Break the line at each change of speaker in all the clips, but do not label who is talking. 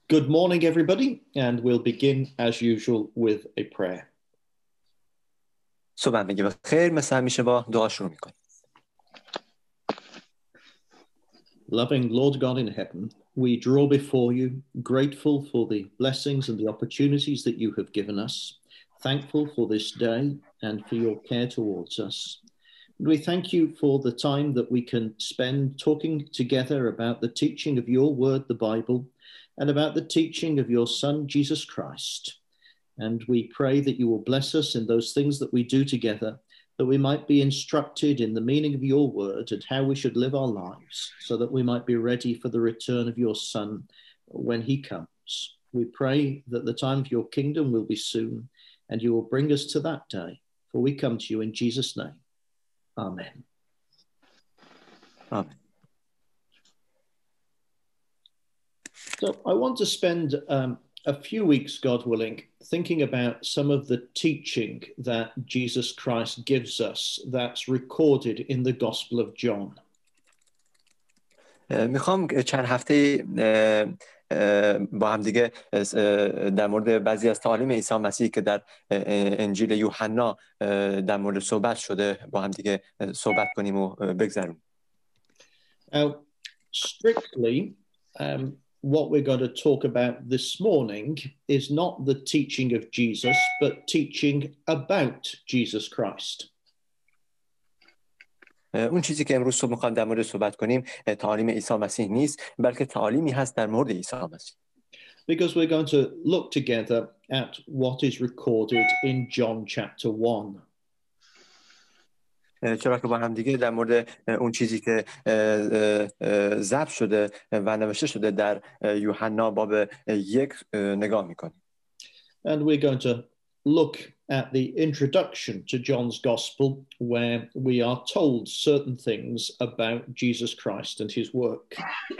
Good morning, everybody, and we'll begin as usual with a prayer.
صبح میگه بخیر مثل همیشه با دعا شروع میکنیم.
Loving Lord God in heaven, we draw before you, grateful for the blessings and the opportunities that you have given us, thankful for this day and for your care towards us. And we thank you for the time that we can spend talking together about the teaching of your word, the Bible, and about the teaching of your Son, Jesus Christ. And we pray that you will bless us in those things that we do together, that we might be instructed in the meaning of your word and how we should live our lives, so that we might be ready for the return of your Son when he comes. We pray that the time of your kingdom will be soon, and you will bring us to that day, for we come to you in Jesus' name. Amen.
Amen.
So I want to spend a few weeks, God willing, thinking about some of the teaching that Jesus Christ gives us that's recorded in the Gospel of John.
میخوام چند هفته با هم دیگه در مورد بعضی از تعالیم عیسی مسیح که در انجیل یوحنا در مورد صحبت شده با هم دیگه صحبت کنیم و بگذرونیم.
Strictly, what we're going to talk about this morning is not the teaching of Jesus, but teaching about Jesus Christ.
اون چیزی که امروز صبح میخوام در مورد صحبت کنیم تعالیم عیسی مسیح نیست، بلکه تعالیمی هست در مورد عیسی مسیح.
Because we're going to look together at what is recorded in John chapter 1.
چرا که با هم دیگه در مورد اون چیزی که ضبط شده و نوشته شده در یوحنا باب 1 نگاه میکنیم.
And we're going to look at the introduction to John's Gospel, where we are told certain things about Jesus Christ and his work.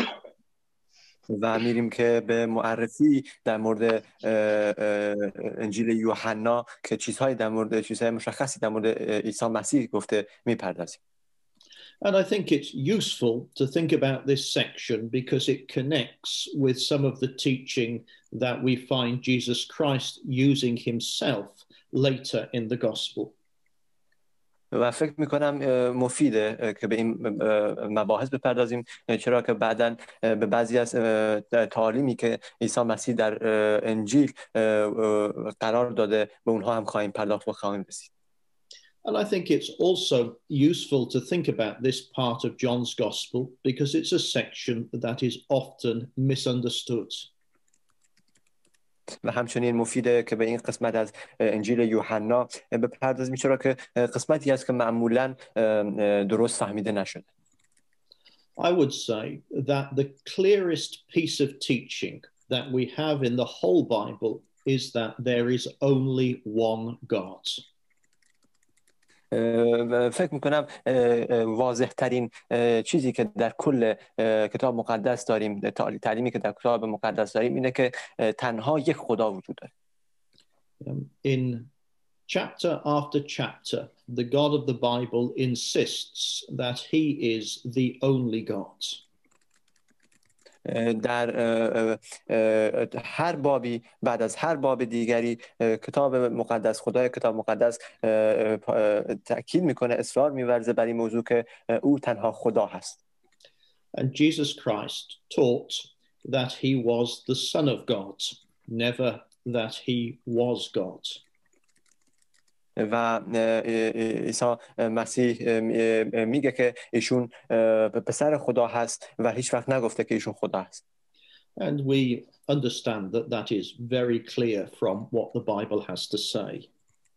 و میریم که به معرفی در مورد انجیل یوحنا که چیزهای مشخصی در مورد عیسی مسیح گفته میپردازیم.
And I think it's useful to think about this section because it connects with some of the teaching that we find Jesus Christ using himself later in the Gospel.
و فکر میکنم مفیده که به این مباحث بپردازیم، چرا که بعداً به بعضی از تعالیمی که عیسی مسیح در انجیل قرار داده به اونها هم خواهیم پرداخت و خواهیم رسید.
And I think it's also useful to think about this part of John's Gospel because it's a section that is often misunderstood.
و همچنین مفیده که به این قسمت از انجیل یوحنا بپردازیم، چرا که قسمتی است که معمولاً درست فهمیده نشده.
I would say that the clearest piece of teaching that we have in the whole Bible is that there is only one God.
فکر میکنم واضح ترین چیزی که در کل کتاب مقدس داریم، تعلیمی که در کتاب مقدس داریم، اینه که تنها یک خدا وجود داره.
In chapter after chapter, the God of the Bible insists that he is the only God.
در هر بابی بعد از هر باب دیگری کتاب مقدس، خدای کتاب مقدس تأکید میکنه، اصرار می‌ورزه بر این موضوع که او تنها خدا هست.
And Jesus Christ taught that he was the Son of God, never that he was God.
و عیسی مسیح میگه که ایشون پسر خدا هست و هیچ وقت نگفته که ایشون خدا هست.
And we understand that that is very clear from what the Bible has to say.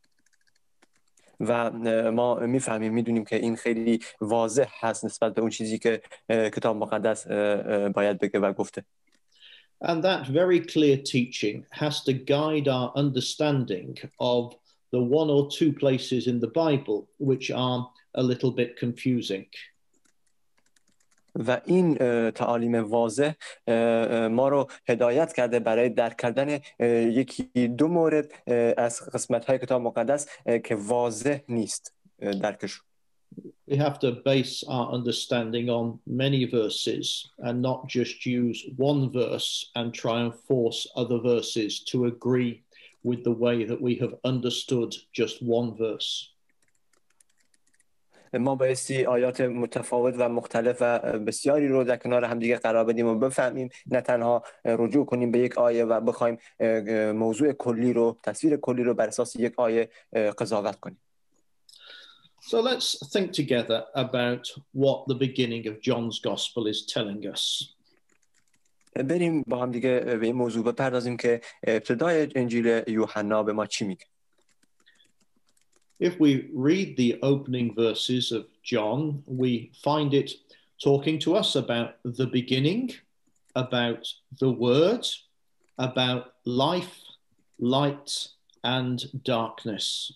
و ما میفهمیم، میدونیم که این خیلی واضح هست نسبت به اون چیزی که کتاب مقدس باید بگه و گفته.
And that very clear teaching has to guide our understanding of the one or two places in the Bible which are a little bit confusing.
و این تعالیم واضح ما رو هدایت کرده برای درک کردن یکی دو مورد از قسمت‌های کتاب مقدس که واضح نیست درکشون.
We have to base our understanding on many verses and not just use one verse and try and force other verses to agree with the way that we have understood just one verse.
ما بایستی آیات متفاوت و مختلف و بسیاری رو در کنار همدیگه قرار بدیم و بفهمیم، نه تنها رجوع کنیم به یک آیه و بخوایم موضوع کلی رو، تصویر کلی رو بر اساس یک آیه قضاوت کنیم.
So let's think together about what the beginning of John's Gospel is telling us.
بریم با هم دیگه به این موضوع بپردازیم که ابتدای انجیل یوحنا به ما چی میگه.
If we read the opening verses of John, we find it talking to us about the beginning, about the Word, about life, light, and darkness.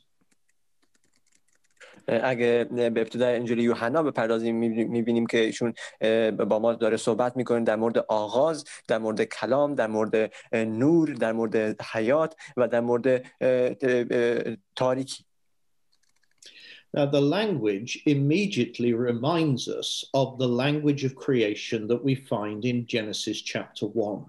اگه به ابتدای انجیل یوحنا بپردازیم میبینیم که ایشون با ما داره صحبت میکنه در مورد آغاز، در مورد کلام، در مورد نور، در مورد حیات و در مورد تاریکی.
Now, the language immediately reminds us of the language of creation that we find in Genesis chapter 1.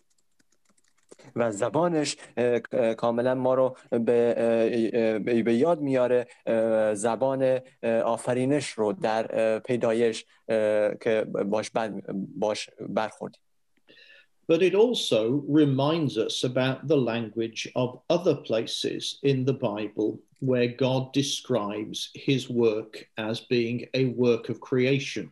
و زبانش کاملا ما رو به یاد میاره زبان آفرینش رو در پیدایش که باش برخوردیم.
But it also reminds us about the language of other places in the Bible where God describes his work as being a work of creation.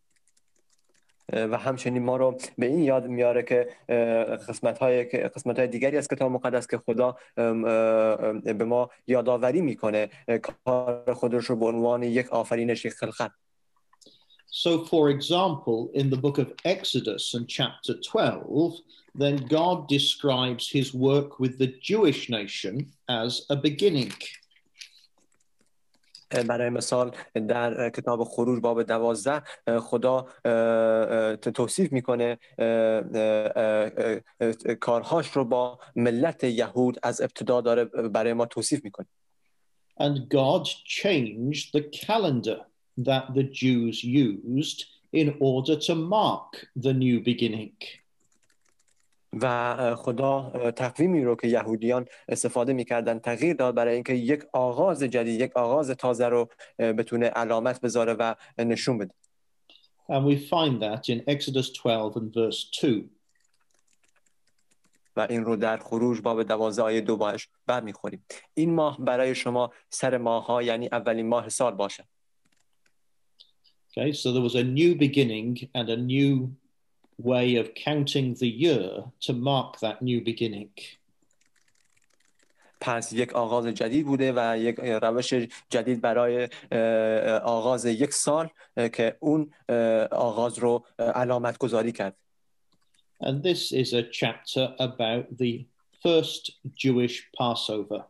و همچنین ما رو به این یاد میاره که قسمت‌های دیگری از کتاب مقدس که خدا به ما یادآوری میکنه کار خودش رو به عنوان یک آفرینش، یک خلقت.
So, for example, in the book of Exodus and chapter 12, then God describes his work with the Jewish nation as a beginning.
برای مثال در کتاب خروج باب 12 خدا توصیف میکنه کارهاش رو با ملت یهود از ابتدا داره برای ما توصیف میکنه.
And God changed the calendar that the Jews used in order to mark the new beginning.
و خدا تقویمی رو که یهودیان استفاده میکردن تغییر داد برای اینکه یک آغاز جدید، یک آغاز تازه رو بتونه علامت بذاره و نشون بده.
And we find that in Exodus 12 and verse 2.
و این رو در خروج باب 12 آیه 2 باش برمیخوریم. این ماه برای شما سر ماه ها یعنی اولین ماه سال باشه.
Okay, so there was a new beginning and a new way of counting the year to mark that new beginning.
پس یک آغاز جدید بوده و یک روش جدید برای آغاز یک سال که اون آغاز رو علامت گذاری کرد.
And this is a chapter about the first Jewish Passover.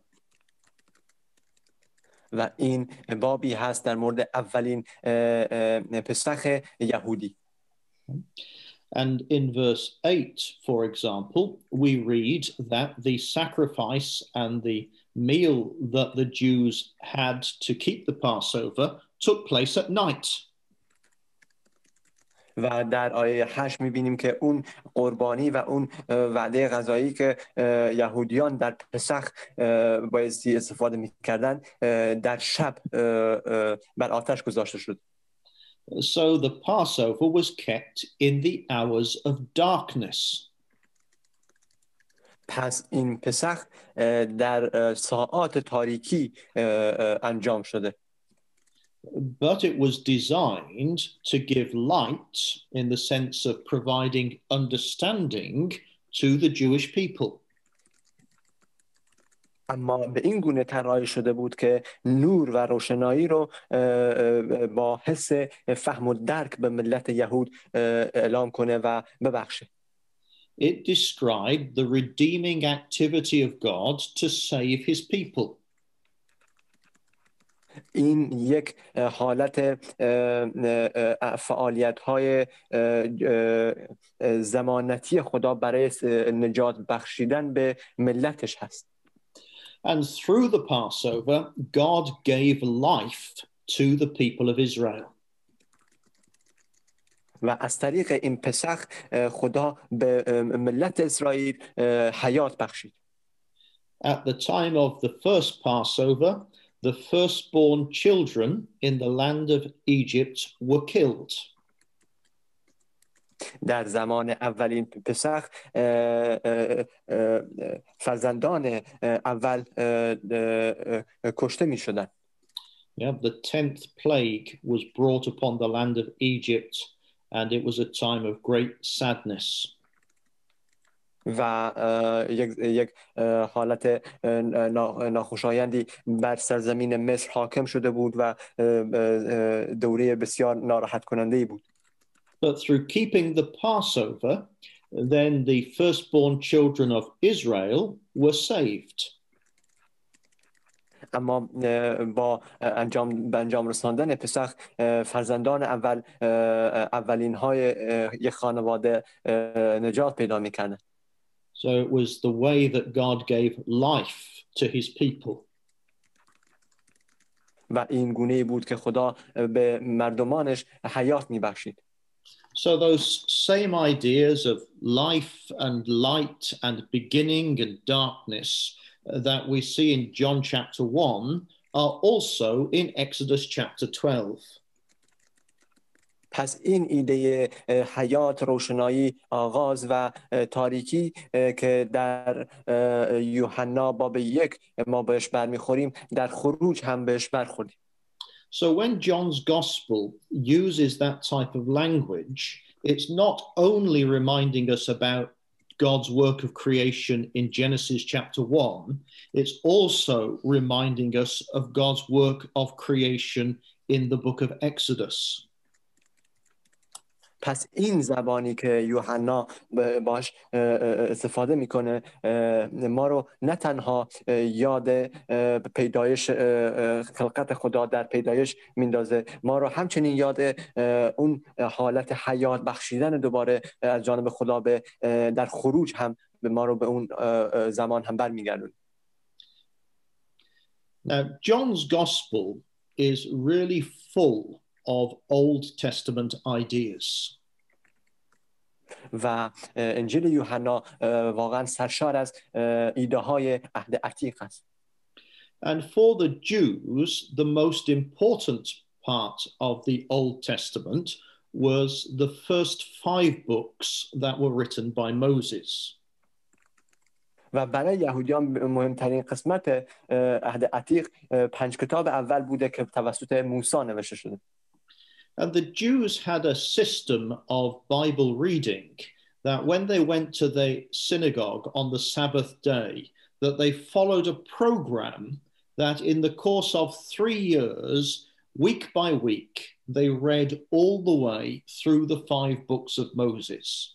و این بابی هست در مورد اولین پسخ یهودی.
And in verse 8, for example, we read that the sacrifice and the meal that the Jews had to keep the Passover took place at night.
و در آیه 8 می‌بینیم که اون قربانی و اون وعده غذایی که یهودیان در پسخ بایستی استفاده می‌کردن در شب بر آتش گذاشته شد.
So the Passover was kept in the hours of darkness.
پس این پسخ در ساعات تاریکی انجام شده.
But it was designed to give light in the sense of providing understanding to the Jewish people.
اما به این گونه طراحی شده بود که نور و روشنایی رو با حس فهم و درک به ملت یهود اعلام کنه و ببخشه.
It described the redeeming activity of God to save his people.
این یک حالت فعالیت‌های ضمانتی خدا برای نجات بخشیدن به ملتش هست.
And through the Passover, God gave life to the people of Israel.
و از طریق این پسخ خدا به ملت اسرائیل حیات بخشید.
At the time of the first Passover, the firstborn children in the land of Egypt were killed.
در زمان اولین پسخ فرزندان اول کشته می شدند.
Yeah, the 10th plague was brought upon the land of Egypt, and it was a time of great sadness.
و یک حالت ناخوشایندی بر سرزمین مصر حاکم شده بود و دوره بسیار ناراحت کننده بود.
But through keeping the Passover, then the firstborn children of Israel were saved.
اما با انجام رساندن پسخ فرزندان اولین های یک خانواده نجات پیدا می‌کردند.
So it was the way that God gave life to his people.
و این گونه بود که خدا به مردمانش حیات می‌بخشید.
So those same ideas of life and light and beginning and darkness that we see in John chapter 1 are also in Exodus chapter 12.
پس این ایده حیات، روشنایی، آغاز و تاریکی که در یوحنا باب 1 ما بهش برمیخوریم، در خروج هم بهش برخوردیم.
So when John's gospel uses that type of language, it's not only reminding us about God's work of creation in Genesis chapter 1, it's also reminding us of God's work of creation in the book of Exodus.
پس این زبانی که یوحنا باش استفاده میکنه ما رو نه تنها یاد پیدایش خلقت خدا در پیدایش میندازه، ما رو همچنین یاد اون حالت حیات بخشیدن دوباره از جانب خدا به در خروج هم ما رو به اون زمان هم برمیگردونه.
Now, John's gospel is really full of Old Testament ideas.
و انجیل یوحنا واقعا سرشار از ایده های عهد عتیق است.
And for the Jews, the most important part of the Old Testament was the first 5 books that were written by Moses.
و برای یهودیان مهمترین قسمت عهد عتیق 5 کتاب اول بوده که توسط موسی نوشته شده.
And the Jews had a system of Bible reading that when they went to the synagogue on the Sabbath day, that they followed a program that in the course of 3 years, week by week, they read all the way through the 5 books of Moses.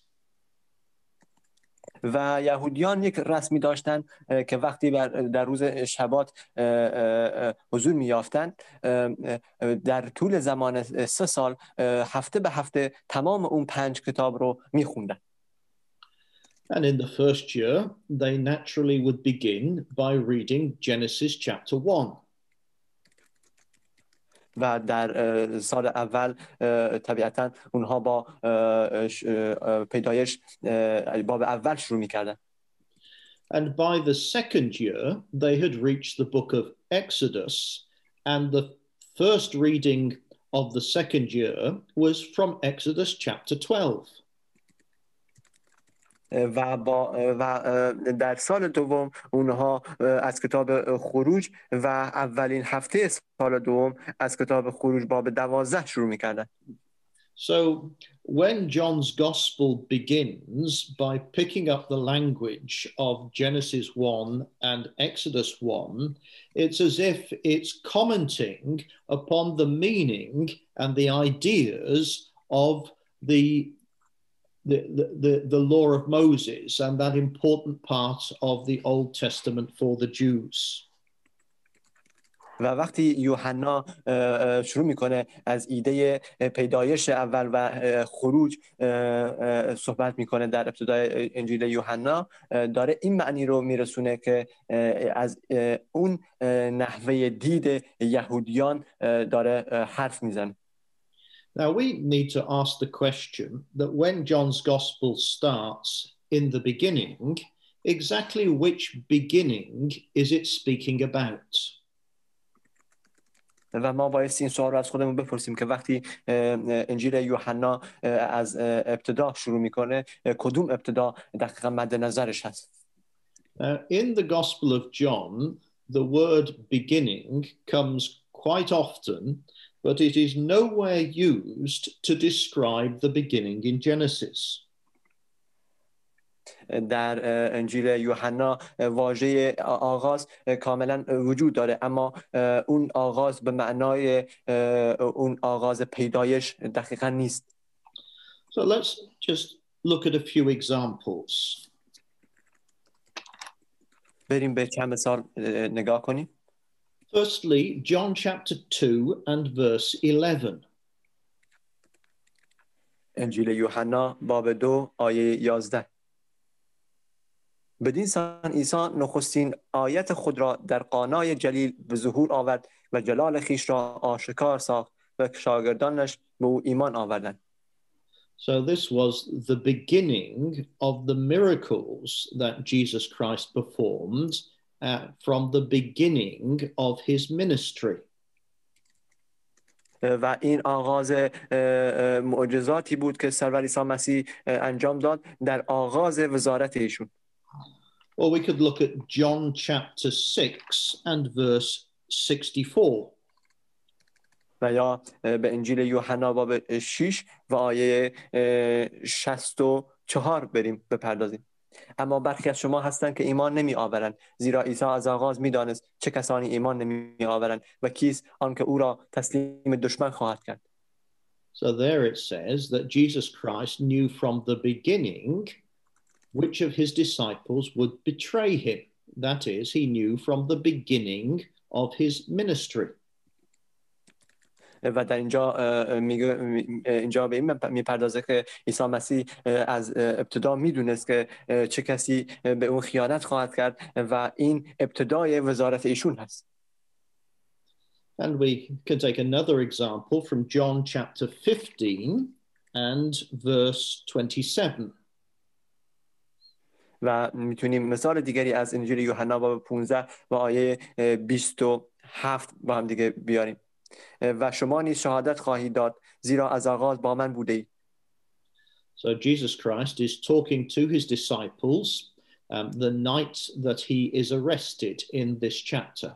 و یهودیان یک رسمی داشتن که وقتی در روز شبات حضور می یافتن در طول زمان 3 سال هفته به هفته تمام اون 5 کتاب رو می خوندن.
And in the first year, they naturally would begin by reading Genesis chapter 1.
و در سال اول طبیعتاً اونها با پیدایش باب اول شروع می‌کردن.
And by the second year, they had reached the book of Exodus, and the first reading of the second year was from Exodus chapter 12.
و در سال دوم اونها از کتاب خروج و اولین هفته سال دوم از کتاب خروج باب 12 شروع می‌کردن.
So when John's gospel begins by picking up the language of Genesis 1 and Exodus 1, it's as if it's commenting upon the meaning and the ideas of the law of Moses and that important part of the Old Testament for the Jews.
و وقتی یوحنا شروع میکنه از ایده پیدایش اول و خروج صحبت میکنه در ابتدای انجیل یوحنا، داره این معنی رو میرسونه که از اون نحوه دید یهودیان داره حرف میزنه.
Now we need to ask the question that when John's gospel starts in the beginning, exactly which beginning is it speaking about?
و ما بایستی این سوال رو از خودمون بپرسیم که وقتی انجیل یوحنا از ابتدا شروع میکنه، کدوم ابتدا دقیقا مد نظرش هست؟
In the Gospel of John, the word beginning comes quite often, but it is nowhere used to describe the beginning in Genesis.
در انجیل یوحنا واژه آغاز کاملا وجود داره، اما اون آغاز به معنای اون آغاز پیدایش دقیقا نیست.
So let's just look at a few examples.
بریم به چند مثال نگاه کنیم.
Firstly, John chapter 2 and verse 11.
انجیل یوحنا باب 2 آیه 11. بدین سان عیسی نخستین آیت خود را در قانای جلیل به ظهور آورد و جلال خیش را آشکار ساخت و شاگردانش به او ایمان آوردند.
So this was the beginning of the miracles that Jesus Christ performed from the beginning of his ministry.
و این آغاز معجزاتی بود که سرور عیسی مسیح انجام داد در آغاز وزارت ایشون.
Or we could look at John chapter 6 and verse 64.
و یا به انجیل یوحنا باب 6 و آیه 64 بریم بپردازیم. اما برخی از شما هستند که ایمان نمی آورند، زیرا عیسی از آغاز می دانست چه کسانی ایمان نمی آورند و کیست آن که او را تسلیم دشمن خواهد کرد.
So there it says that Jesus Christ knew from the beginning which of his disciples would betray him. That is, he knew from the beginning of his ministry.
و در اینجا به این میپردازه که عیسی مسیح از ابتدا میدونست که چه کسی به اون خیانت خواهد کرد و این ابتدای وزارت ایشون هست.
And we can take another example from John chapter 15 and verse 27.
و میتونیم مثال دیگری از انجیل یوحنا باب 15 و آیه 27 با هم دیگه بیاریم. و شما نیز شهادت خواهید داد، زیرا از آغاز با من بوده اید.
So Jesus Christ is talking to his disciples the night that he is arrested in this chapter.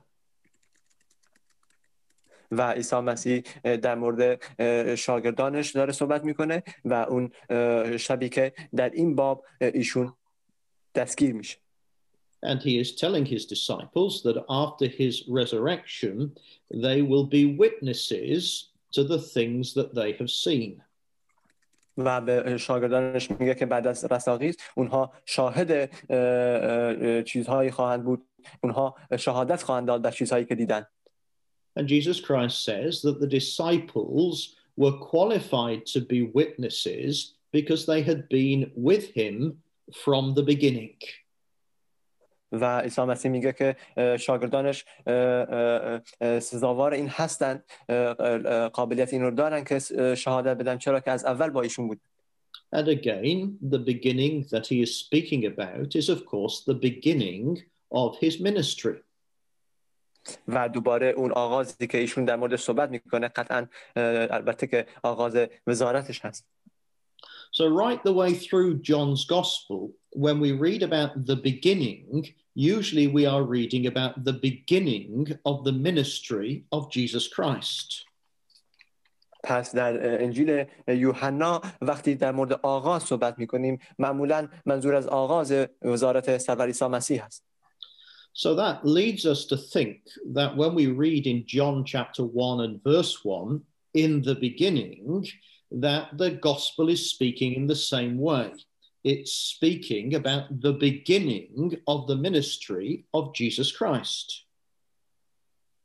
و عیسی مسیح در مورد شاگردانش داره صحبت میکنه و اون شبی که در این باب ایشون دستگیر میشه.
And he is telling his disciples that after his resurrection, they will be witnesses to the things that they have seen.
و به شاگردانش میگه که بعد از رستاخیز اونها شاهد چیزهایی خواهند بود، اونها شهادت خواهند داد در چیزهایی که دیدن.
And Jesus Christ says that the disciples were qualified to be witnesses because they had been with him from the beginning.
و عیسی مسیح میگه که شاگردانش سزاوار این هستند، قابلیت این رو دارن که شهادت بدن، چرا که از اول با ایشون بود.
And again, the beginning that he is speaking about is of course the beginning of his ministry.
و دوباره اون آغازی که ایشون در مورد صحبت میکنه قطعا البته که آغاز وزارتش هست.
So right the way through John's gospel, when we read about the beginning, usually we are reading about the beginning of the ministry of Jesus Christ.
پس در انجیل یوحنا وقتی در مورد آغاز صحبت میکنیم معمولا منظور از آغاز وزارت سرور عیسی مسیح است.
So that leads us to think that when we read in John chapter 1 and verse 1, in the beginning, that the gospel is speaking in the same way. It's speaking about the beginning of the ministry of Jesus Christ.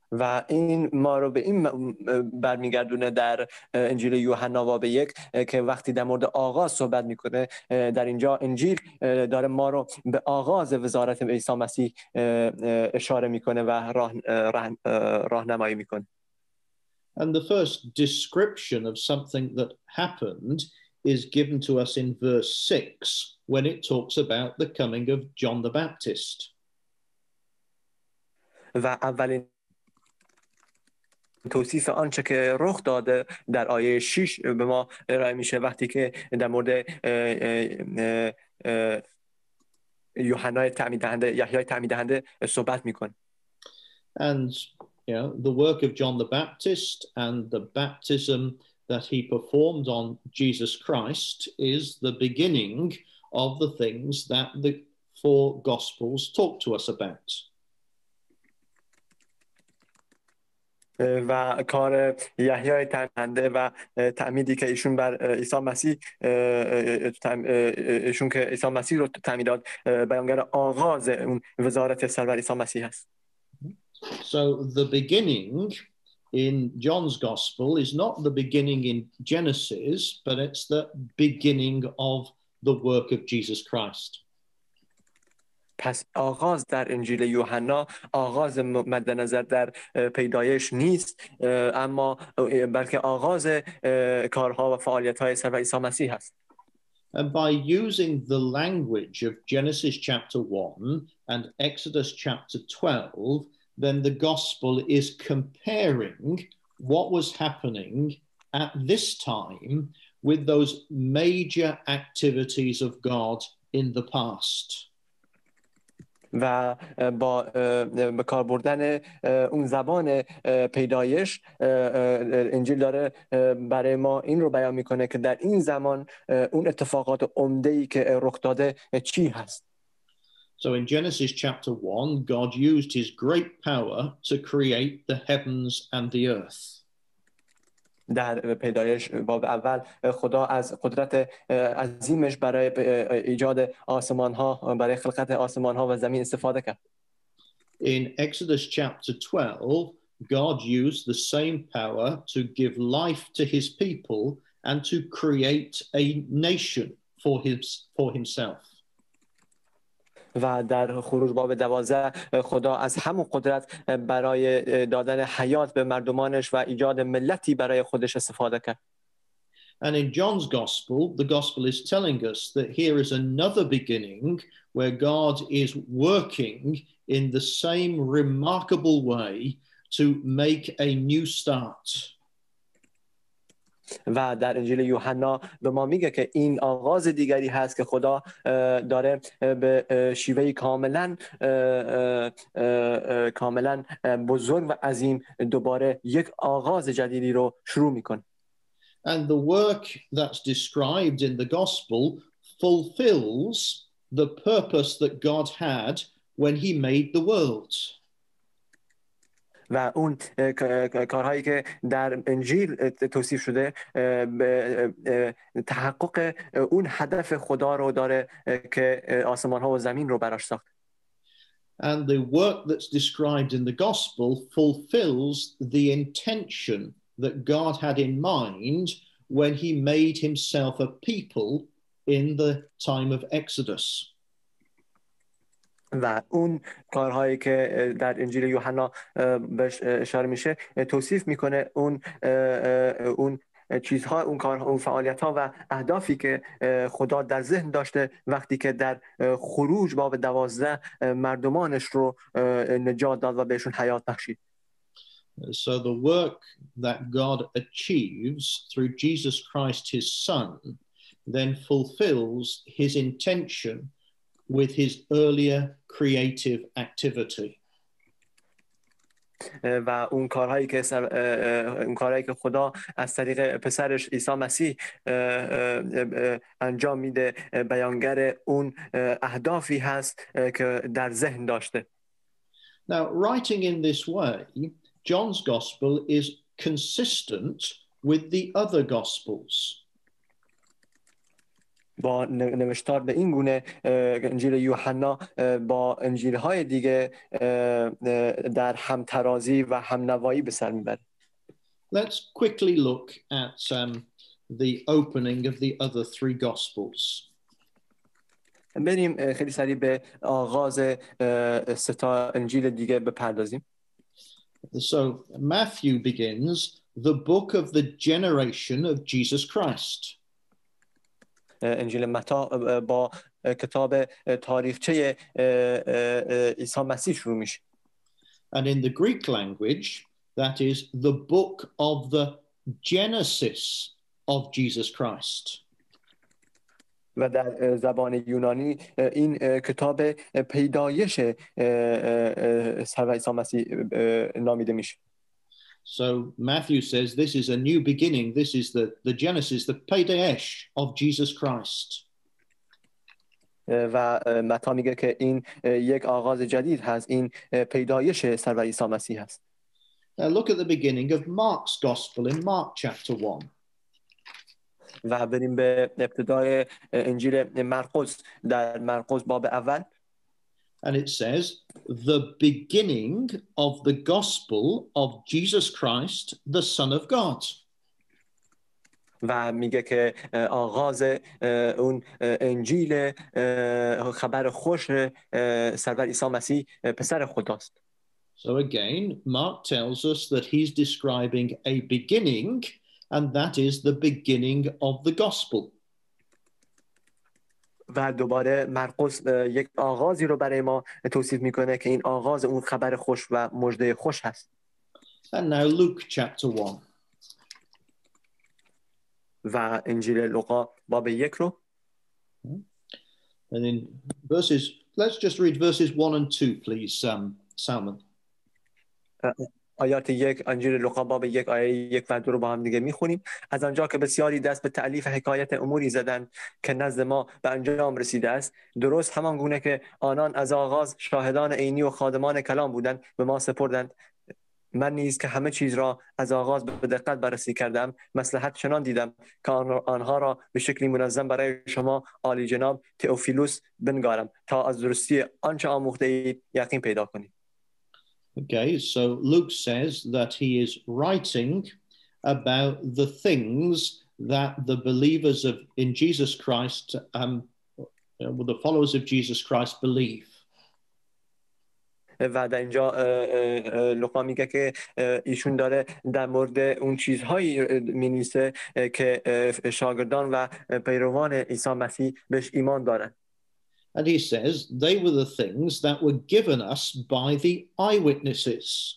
و این ما رو به این برمیگردونه در انجیل یوحنا باب 1 که وقتی در مورد آغاز صحبت میکنه در اینجا انجیل داره ما رو به آغاز وزارت عیسی مسیح اشاره میکنه و راهنمایی میکنه.
And the first description of something that happened is given to us in verse 6 when it talks about the coming of John the Baptist.
و اولین توصیف آنچه که رخ داده در آیه 6 به ما ارائه میشه وقتی که در مورد یوحنای تعمید دهنده یحیای تعمید دهنده صحبت میکنه.
And the work of John the Baptist and the baptism that he performed on Jesus Christ is the beginning of the things that the four Gospels talk to us about.
و کار یحیای تعمیدنده و تعمیدی که ایشون بر عیسی مسیح ایشون که عیسی مسیح رو تعمید داد بیانگر آغاز اون وزارت سرور عیسی مسیح است.
So the beginning in John's Gospel is not the beginning in Genesis, but it's the beginning of the work of Jesus Christ.
پس آغاز در انجیل یوحنا آغاز مد نظر در پیدایش نیست اما بلکه آغاز کارها و فعالیت‌های سرور عیسی مسیح است.
And by using the language of Genesis chapter 1 and Exodus chapter 12, then the gospel is comparing what was happening at this time with those major activities of God in the past.
و با به کار بردن اون زبان پیدایش انجیل داره برای ما این رو بیان میکنه که در این زمان اون اتفاقات عمده‌ای که رخ داده چی هست.
So in Genesis chapter 1, God used his great power to create the heavens and the earth.
در پیدایش باب اول خدا از قدرت عظیمش برای ایجاد آسمان ها برای خلقت آسمان ها و زمین استفاده کرد.
In Exodus chapter 12, God used the same power to give life to his people and to create a nation for himself.
و در خروج باب 12 خدا از همون قدرت برای دادن حیات به مردمانش و ایجاد ملتی برای خودش استفاده کرد.
And in John's gospel, the gospel is telling us that here is another beginning where God is working in the same remarkable way to make a new start.
و در انجیل یوحنا به ما میگه که این آغاز دیگری هست که خدا داره به شیوه کاملا بزرگ و عظیم دوباره یک آغاز جدیدی رو شروع میکنه.
And the work that's described in the gospel fulfills the purpose that God had when he made the world.
و اون کارهایی که در انجیل توصیف شده به تحقق اون هدف خدا رو داره که آسمان ها و زمین رو براش ساخت.
And the work that's described in the gospel fulfills the intention that God had in mind when he made himself a people in the time of Exodus.
و اون کارهایی که در انجیل یوحنا بهش اشاره میشه توصیف میکنه اون چیزها اون کارها اون فعالیت‌ها و اهدافی که خدا در ذهن داشته وقتی که در خروج باب 12 مردمانش رو نجات داد و بهشون حیات بخشید.
So the work that God achieves through Jesus Christ his son then fulfills his intention with his earlier creative activity.
و اون کارهایی که خدا از طریق پسرش عیسی مسیح انجام میده بیانگر اون اهدافی هست که در ذهن داشته.
Now, writing in this way, John's gospel is consistent with the other gospels.
با نوشتار به این گونه انجیل یوحنا با انجیل‌های دیگه در همترازی و همنوایی به سر میبره.
Let's quickly look at the opening of the other three Gospels.
بریم خیلی سریع به آغاز سه تا انجیل دیگه بپردازیم.
So Matthew begins the book of the generation of Jesus Christ.
انجیل متی با کتاب تاریخچه عیسی مسیح شروع میشه.
And in the Greek language, that is the book of the Genesis of Jesus Christ.
و در زبان یونانی این کتاب پیدایش سرور عیسی مسیح نامیده میشه.
So Matthew says this is a new beginning. This is the Genesis, the Paidesh of Jesus Christ.
و متی میگه که این یک آغاز جدید هست، این پیدایش سرور عیسی مسیح هست.
Now look at the beginning of Mark's Gospel in Mark chapter 1.
و بریم به ابتدای انجیل مرقس در مرقس باب اول.
And it says, the beginning of the gospel of Jesus Christ, the Son of God.
و میگه که آغاز اون انجیل خبر خوش سرور عیسی مسیح پسر خداست.
So again, Mark tells us that he's describing a beginning, and that is the beginning of the gospel.
و دوباره مرقس یک آغازی رو برای ما توصیف میکنه که این آغاز اون خبر خوش و مژده خوش هست.
And now Luke chapter 1.
و انجیل لوقا باب 1 رو.
And in verses, let's just read verses 1 and 2, please, Salman.
آیات 1 انجیل لوقا باب 1 آیه 1 و 2 رو با هم دیگه میخونیم. از آنجا که بسیاری دست به تألیف حکایت اموری زدند که نزد ما به انجام رسیده است، درست همان گونه که آنان از آغاز شاهدان عینی و خادمان کلام بودند به ما سپردند. من نیز که همه چیز را از آغاز به دقت بررسی کردم، مصلحت چنان دیدم که آنها را به شکلی منظم برای شما عالی جناب تئوفیلوس بنگارم تا از درستی آنچه آموخته اید یقین پیدا کنید.
Okay, so Luke says that he is writing about the things that the believers in Jesus Christ, the followers of Jesus Christ believe.
و در اینجا لوقا میگه که ایشون داره در مورد اون چیزهایی مینویسه که شاگردان و پیروان عیسی مسیح بهش ایمان دارن.
And he says they were the things that were given us by the eyewitnesses.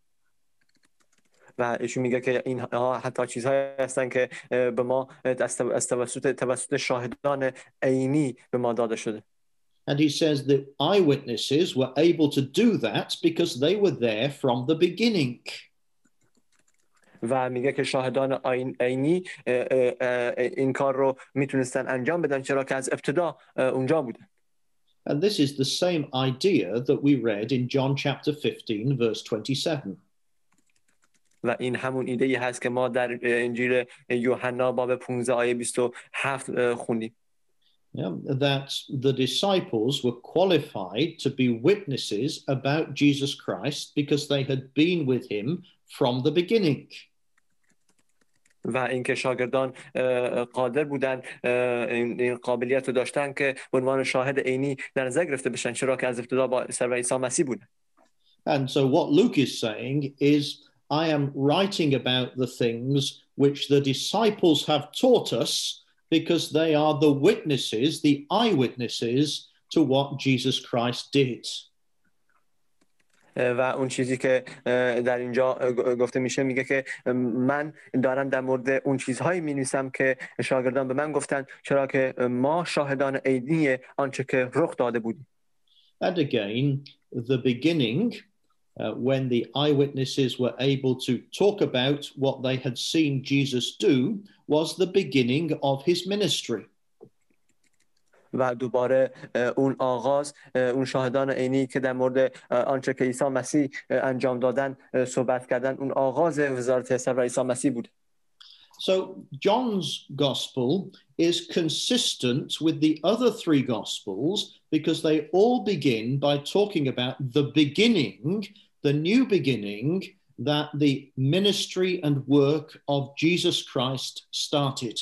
و ایشون میگه که اینها حتی چیزهایی هستن که به ما از توسط شاهدان عینی به ما داده شده.
And he says the eyewitnesses were able to do that because they were there from the beginning.
و میگه که شاهدان عینی این کار رو میتونستن انجام بدن چرا که از ابتدا اونجا بودن.
And this is the same idea that we read in John chapter 15 verse 27.
و این همون ایده ای هست که ما در انجیل یوحنا باب 15 آیه 27 خوندیم.
That the disciples were qualified to be witnesses about Jesus Christ because they had been with him from the beginning.
و اینکه شاگردان قادر بودن این قابلیت رو داشتن که به عنوان شاهد عینی در نظر گرفته بشن چرا که از ابتدا با سرور عیسی مسیح بودن.
And so what Luke is saying is I am writing about the things which the disciples have taught us because they are the witnesses, the eyewitnesses to what Jesus Christ did.
و اون چیزی که در اینجا گفته میشه میگه که من دارم در مورد اون چیزهایی می‌نویسم که شاگردان به من گفتن چرا که ما شاهدان عینی آنچه که رخ داده بودیم.
And again, the beginning, when the eyewitnesses were able to talk about what they had seen Jesus do, was the beginning of his ministry.
و دوباره اون آغاز اون شاهدان عینی که در مورد آنچه که عیسی مسیح انجام دادن صحبت کردن اون آغاز وزارت سرور عیسی مسیح بود.
So John's gospel is consistent with the other three gospels because they all begin by talking about the beginning, the new beginning that the ministry and work of Jesus Christ started.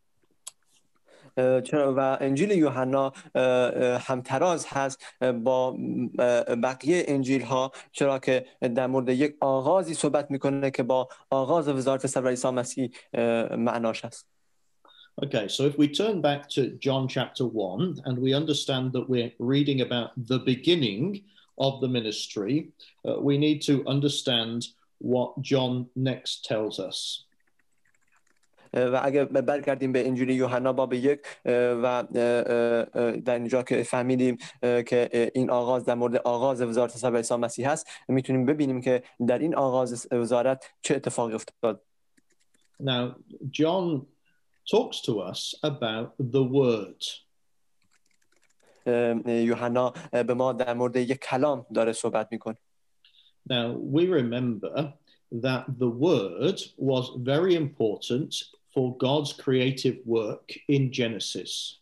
و انجیل یوحنا همتراز هست با بقیه انجیل ها، چرا که در مورد یک آغازی صحبت میکنه که با آغاز وزارت سرور عیسی مسیح معناش هست.
Okay, so if we turn back to John chapter 1 and we understand that we're reading about the beginning of the ministry, we need to understand what John next tells us.
و اگر برگردیم به انجیل یوحنا باب 1 و در اینجا که فهمیدیم که این آغاز در مورد آغاز وزارت سرور عیسی مسیح هست، میتونیم ببینیم که در این آغاز وزارت چه اتفاقی افتاد.
Now, John talks to us about the word.
یوحنا به ما در مورد یک کلام داره صحبت میکنه.
Now, we remember that the word was very important for God's creative work in Genesis.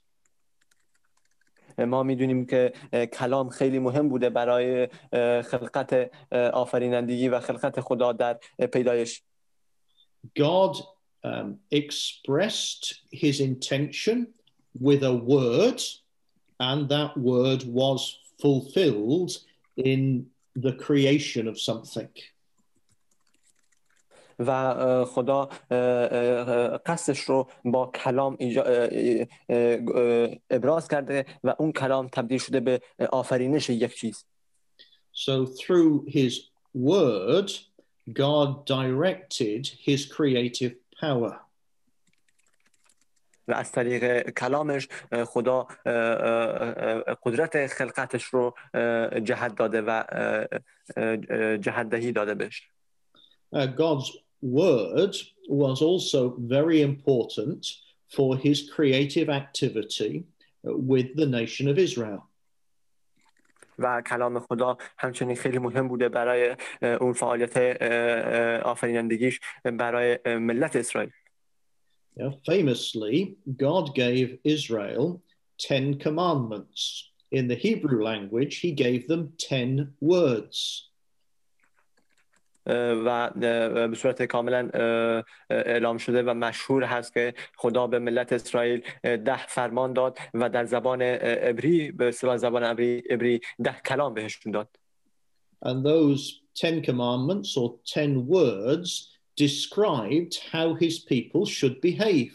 ما میدونیم که کلام خیلی مهم بوده برای خلقت آفرینندگی و خلقت خدا در پیدایش.
God expressed his intention with a word, and that word was fulfilled in the creation of something.
و خدا قصدش رو با کلام ابراز کرده و اون کلام تبدیل شده به آفرینش یک چیز.
So through his word, God directed his creative power.
و از طریق کلامش خدا قدرت خلقتش رو جهت داده و جهت دهی داده بهش.
God's word was also very important for his creative activity with the nation of Israel.
و کلام خدا همچنین خیلی مهم بوده برای اون فعالیت آفرینندگیش برای ملت اسرائیل.
Famously, God gave Israel 10 commandments. In the Hebrew language, he gave them 10 words.
و به صورت کاملا اعلام شده و مشهور هست که خدا به ملت اسرائیل 10 فرمان داد و در زبان عبری، به اصطلاح زبان عبری 10 کلام بهشون داد.
And those 10 commandments or 10 words described how his people should behave.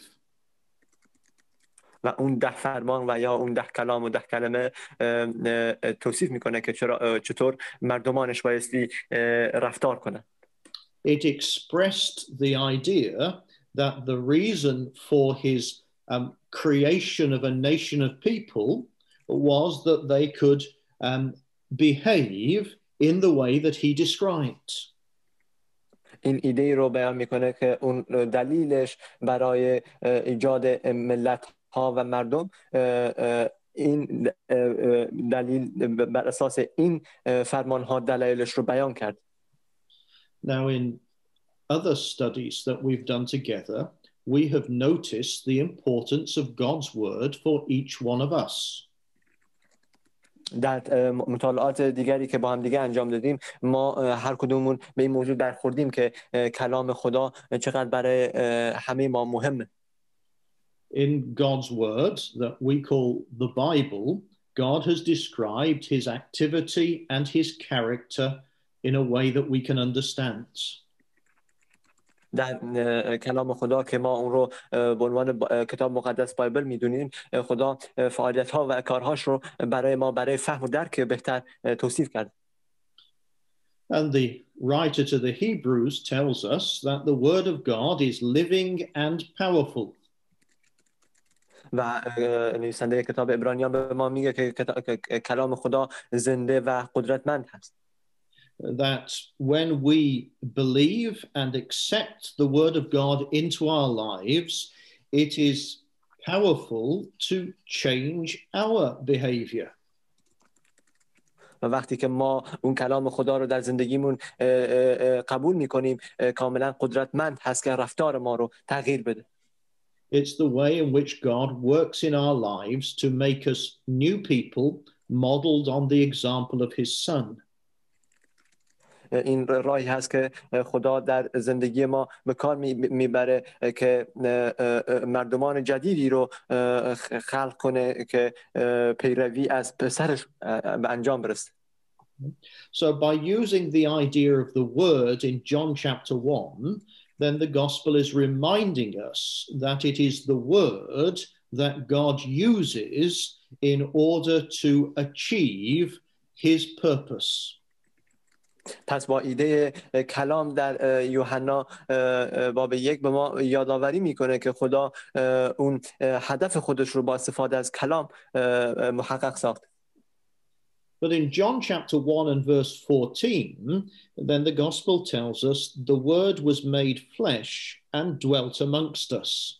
و اون 10 فرمان و یا اون 10 کلام و 10 کلمه توصیف میکنه که چطور مردمانش بایستی رفتار کنن.
It expressed the idea that the reason for his creation of a nation of people was that they could behave in the way that he described.
این ایده رو بیان میکنه که اون دلیلش برای ایجاد ملت ها و مردم، این دلیل بر اساس این فرمان ها دلایلش رو بیان کرد.
Now in other studies that we've done together, we have noticed the importance of God's word for each one of us.
در مطالعات دیگری که با هم دیگه انجام دادیم، ما هر کدومون به این موضوع برخوردیم که کلام خدا چقدر برای همه ما مهمه.
In God's word that we call the Bible, God has described his activity and his character in a way that we can understand.
در کلام خدا که ما اون رو به عنوان کتاب مقدس بایبل میدونیم، خدا فعالیت ها و کارهاش رو برای ما برای فهم و درک بهتر توصیف کرد.
And the writer to the Hebrews tells us that the word of God is living and powerful.
و نویسنده کتاب عبرانیان به ما میگه که کلام خدا زنده و قدرتمند هست.
That when we believe and accept the word of God into our lives, it is powerful to change our behavior.
و وقتی که ما اون کلام خدا رو در زندگیمون قبول میکنیم کاملا قدرتمند هست که رفتار ما رو تغییر بده.
It's the way in which God works in our lives to make us new people modeled on the example of his son.
این راهی هست که خدا در زندگی ما به کار میبره که مردمان جدیدی رو خلق کنه که پیروی از پسرش به انجام برسه.
So by using the idea of the word in John chapter 1, then the gospel is reminding us that it is the word that God uses in order to achieve his purpose.
پس با ایده کلام در یوحنا باب 1 به ما یادآوری میکنه که خدا اون هدف خودش رو با استفاده از کلام محقق ساخت.
But in John chapter 1 and verse 14, then the gospel tells us the word was made flesh and dwelt amongst us.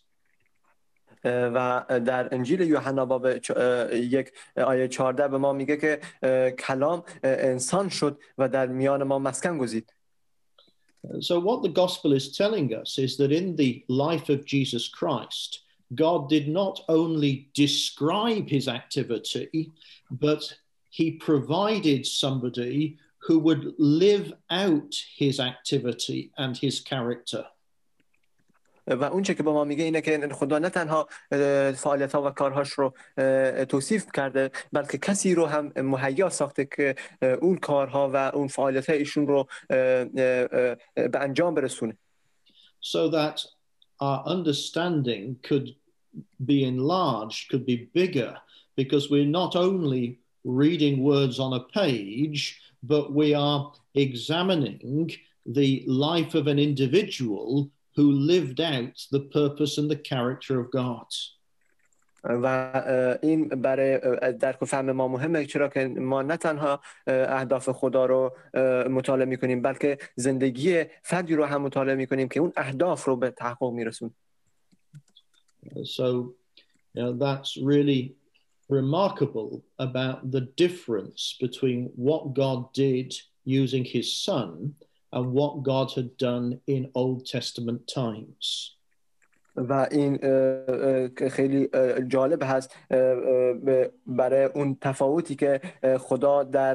و در انجیل یوحنا باب 1 آیه 14 به ما میگه که کلام انسان شد و در میان ما مسکن گزید.
So what the gospel is telling us is that in the life of Jesus Christ, God did not only describe his activity, but he provided somebody who would live out his activity and his character.
و اون چه که به ما میگه اینه که خدا نه تنها فعالیت ها و کارهاش رو توصیف کرده بلکه کسی رو هم مهیا ساخته که اون کارها و اون فعالیت های ایشون رو به انجام برسونه.
So that our understanding could be enlarged, could be bigger, because we're not only reading words on a page, but we are examining the life of an individual who lived out the purpose and the character of God.
و این برای درک و فهم ما مهمه چرا که ما نه تنها اهداف خدا رو مطالعه می‌کنیم بلکه زندگی فردی رو هم مطالعه می‌کنیم که اون اهداف رو به تحقق می‌رسونه.
So that's really remarkable about the difference between what God did using his son and what God had done in Old Testament times.
و این خیلی جالب هست برای اون تفاوتی که خدا در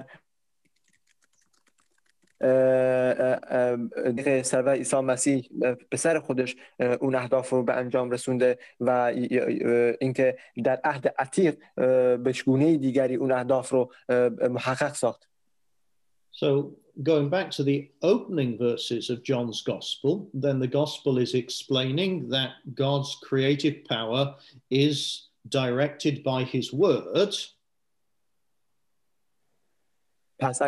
سرور عیسی مسیح پسر خودش اون اهداف رو به انجام رسونده و اینکه در عهد عتیق به گونه دیگری اون اهداف رو محقق ساخت.
So going back to the opening verses of John's Gospel, then the Gospel is explaining that God's creative power is directed by his word.
پس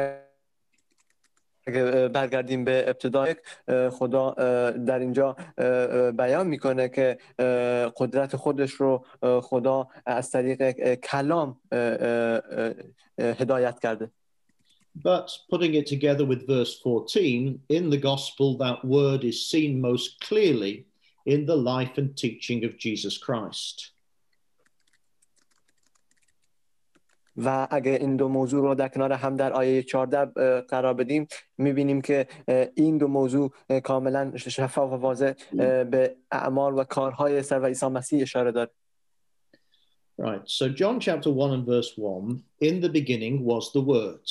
اگه برگردیم به ابتدای خدا در اینجا بیان میکنه که قدرت خودش رو خدا از طریق کلام هدایت کرده.
But putting it together with verse 14, in the gospel, that word is seen most clearly in the life and teaching of Jesus Christ.
و اگه این دو موضوع رو در کنار هم در آیه 14 قرار بدیم میبینیم که این دو موضوع کاملا شفاف و واضح به اعمال و کارهای سرور عیسی مسیح اشاره داره.
Right, so John chapter 1 and verse 1, in the beginning was the word.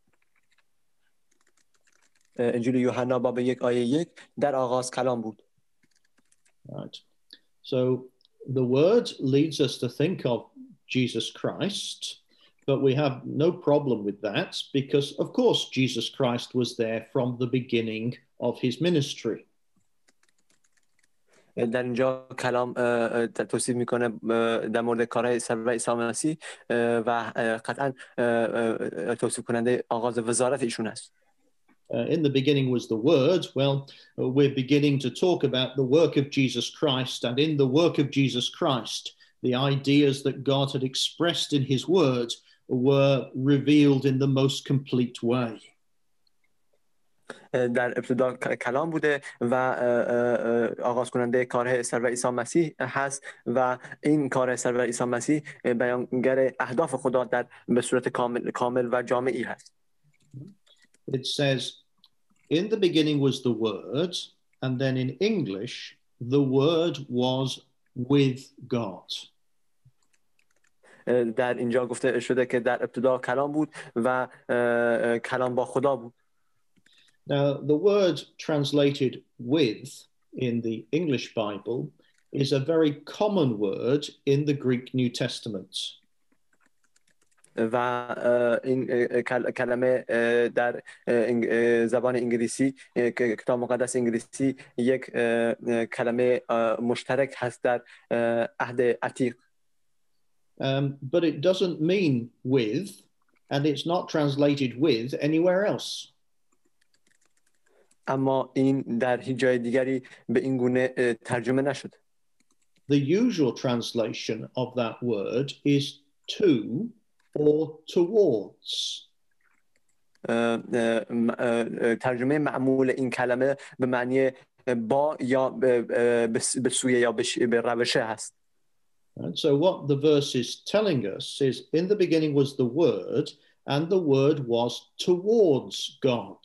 انجیل یوحنا باب 1 آیه 1 در آغاز کلام بود.
Right. So the word leads us to think of Jesus Christ, but we have no problem with that because, of course, Jesus Christ was there from the beginning of his ministry.
در اینجا کلام توصیف میکنه در مورد کارهای سرور عیسی مسیح و قطعا توصیف کننده آغاز وزارت ایشون است.
In the beginning was the word. Well, we're beginning to talk about the work of Jesus Christ, and in the work of Jesus Christ, the ideas that God had expressed in his word were revealed in the most complete way.
در ابتدا کلام بوده و آغاز کننده کار سرور عیسی مسیح هست و این کار سرور عیسی مسیح بیانگر اهداف خدا در به صورت کامل و جامعی هست.
It says, in the beginning was the Word, and then in English, the Word was with God.
در اینجا گفته شده که در ابتدا کلام بود و کلام با خدا بود.
Now, the word translated with in the English Bible is a very common word in the Greek New Testament.
و این کلمه در زبان انگلیسی کتاب مقدس انگلیسی یک کلمه مشترک هست در عهد عتیق.
But it doesn't mean with, and it's not translated with anywhere else.
اما این در هیچ جای دیگری به این گونه ترجمه نشد.
The usual translation of that word is to or towards.
ترجمه معمول این کلمه به معنی با یا به سوی یا به روشه هست.
And so what the verse is telling us is in the beginning was the word, and the word was towards God.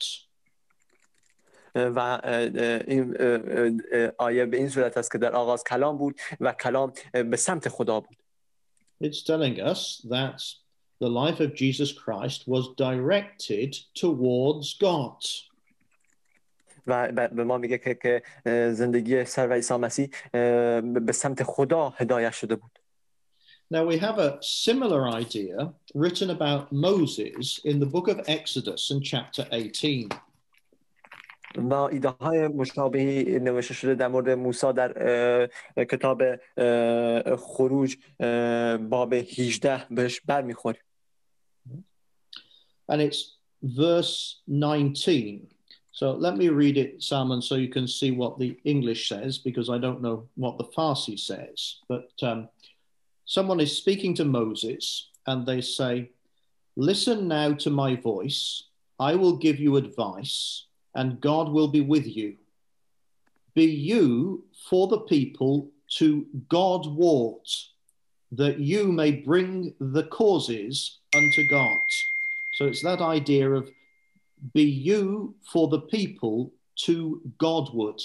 و این آیه به این صورت است که در آغاز کلام بود و کلام به سمت خدا بود.
It's telling us that the life of Jesus Christ was directed towards God.
و به ما میگه که زندگی سرور عیسی مسیح به سمت خدا هدایت شده بود.
Now we have a similar idea written about Moses in the book of Exodus in chapter 18.
و ایده های مشابهی نوشته شده در مورد موسی در کتاب خروج باب 18 بهش برمیخوریم.
And it's verse 19. So let me read it, Salman, so you can see what the English says, because I don't know what the Farsi says. But someone is speaking to Moses, and they say, "Listen now to my voice. I will give you advice, and God will be with you. Be you for the people to Godward, that you may bring the causes unto God." So it's that idea of be you for the people to Godward.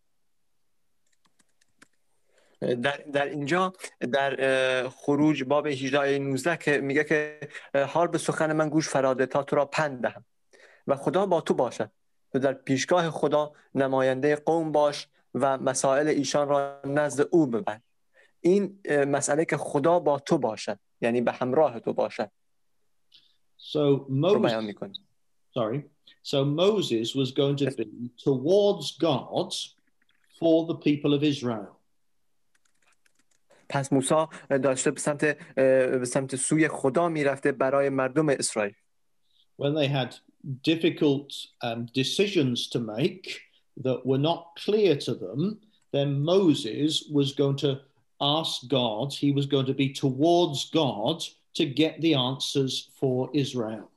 در اینجا در خروج باب 18 آیه 19 که میگه که حال به سخن من گوش فراده تا تو را پند دهم و خدا با تو باشد تو در پیشگاه خدا نماینده قوم باش و مسائل ایشان را نزد او ببر. این مسئله که خدا با تو باشد یعنی به همراه تو باشد.
So Moses was going to be towards God for the people of Israel.
پس موسی داشته به سمت سوی خدا میرفته برای مردم اسرائیل.
When they had difficult decisions to make that were not clear to them, then Moses was going to ask God, he was going to be towards God to get the answers for Israel.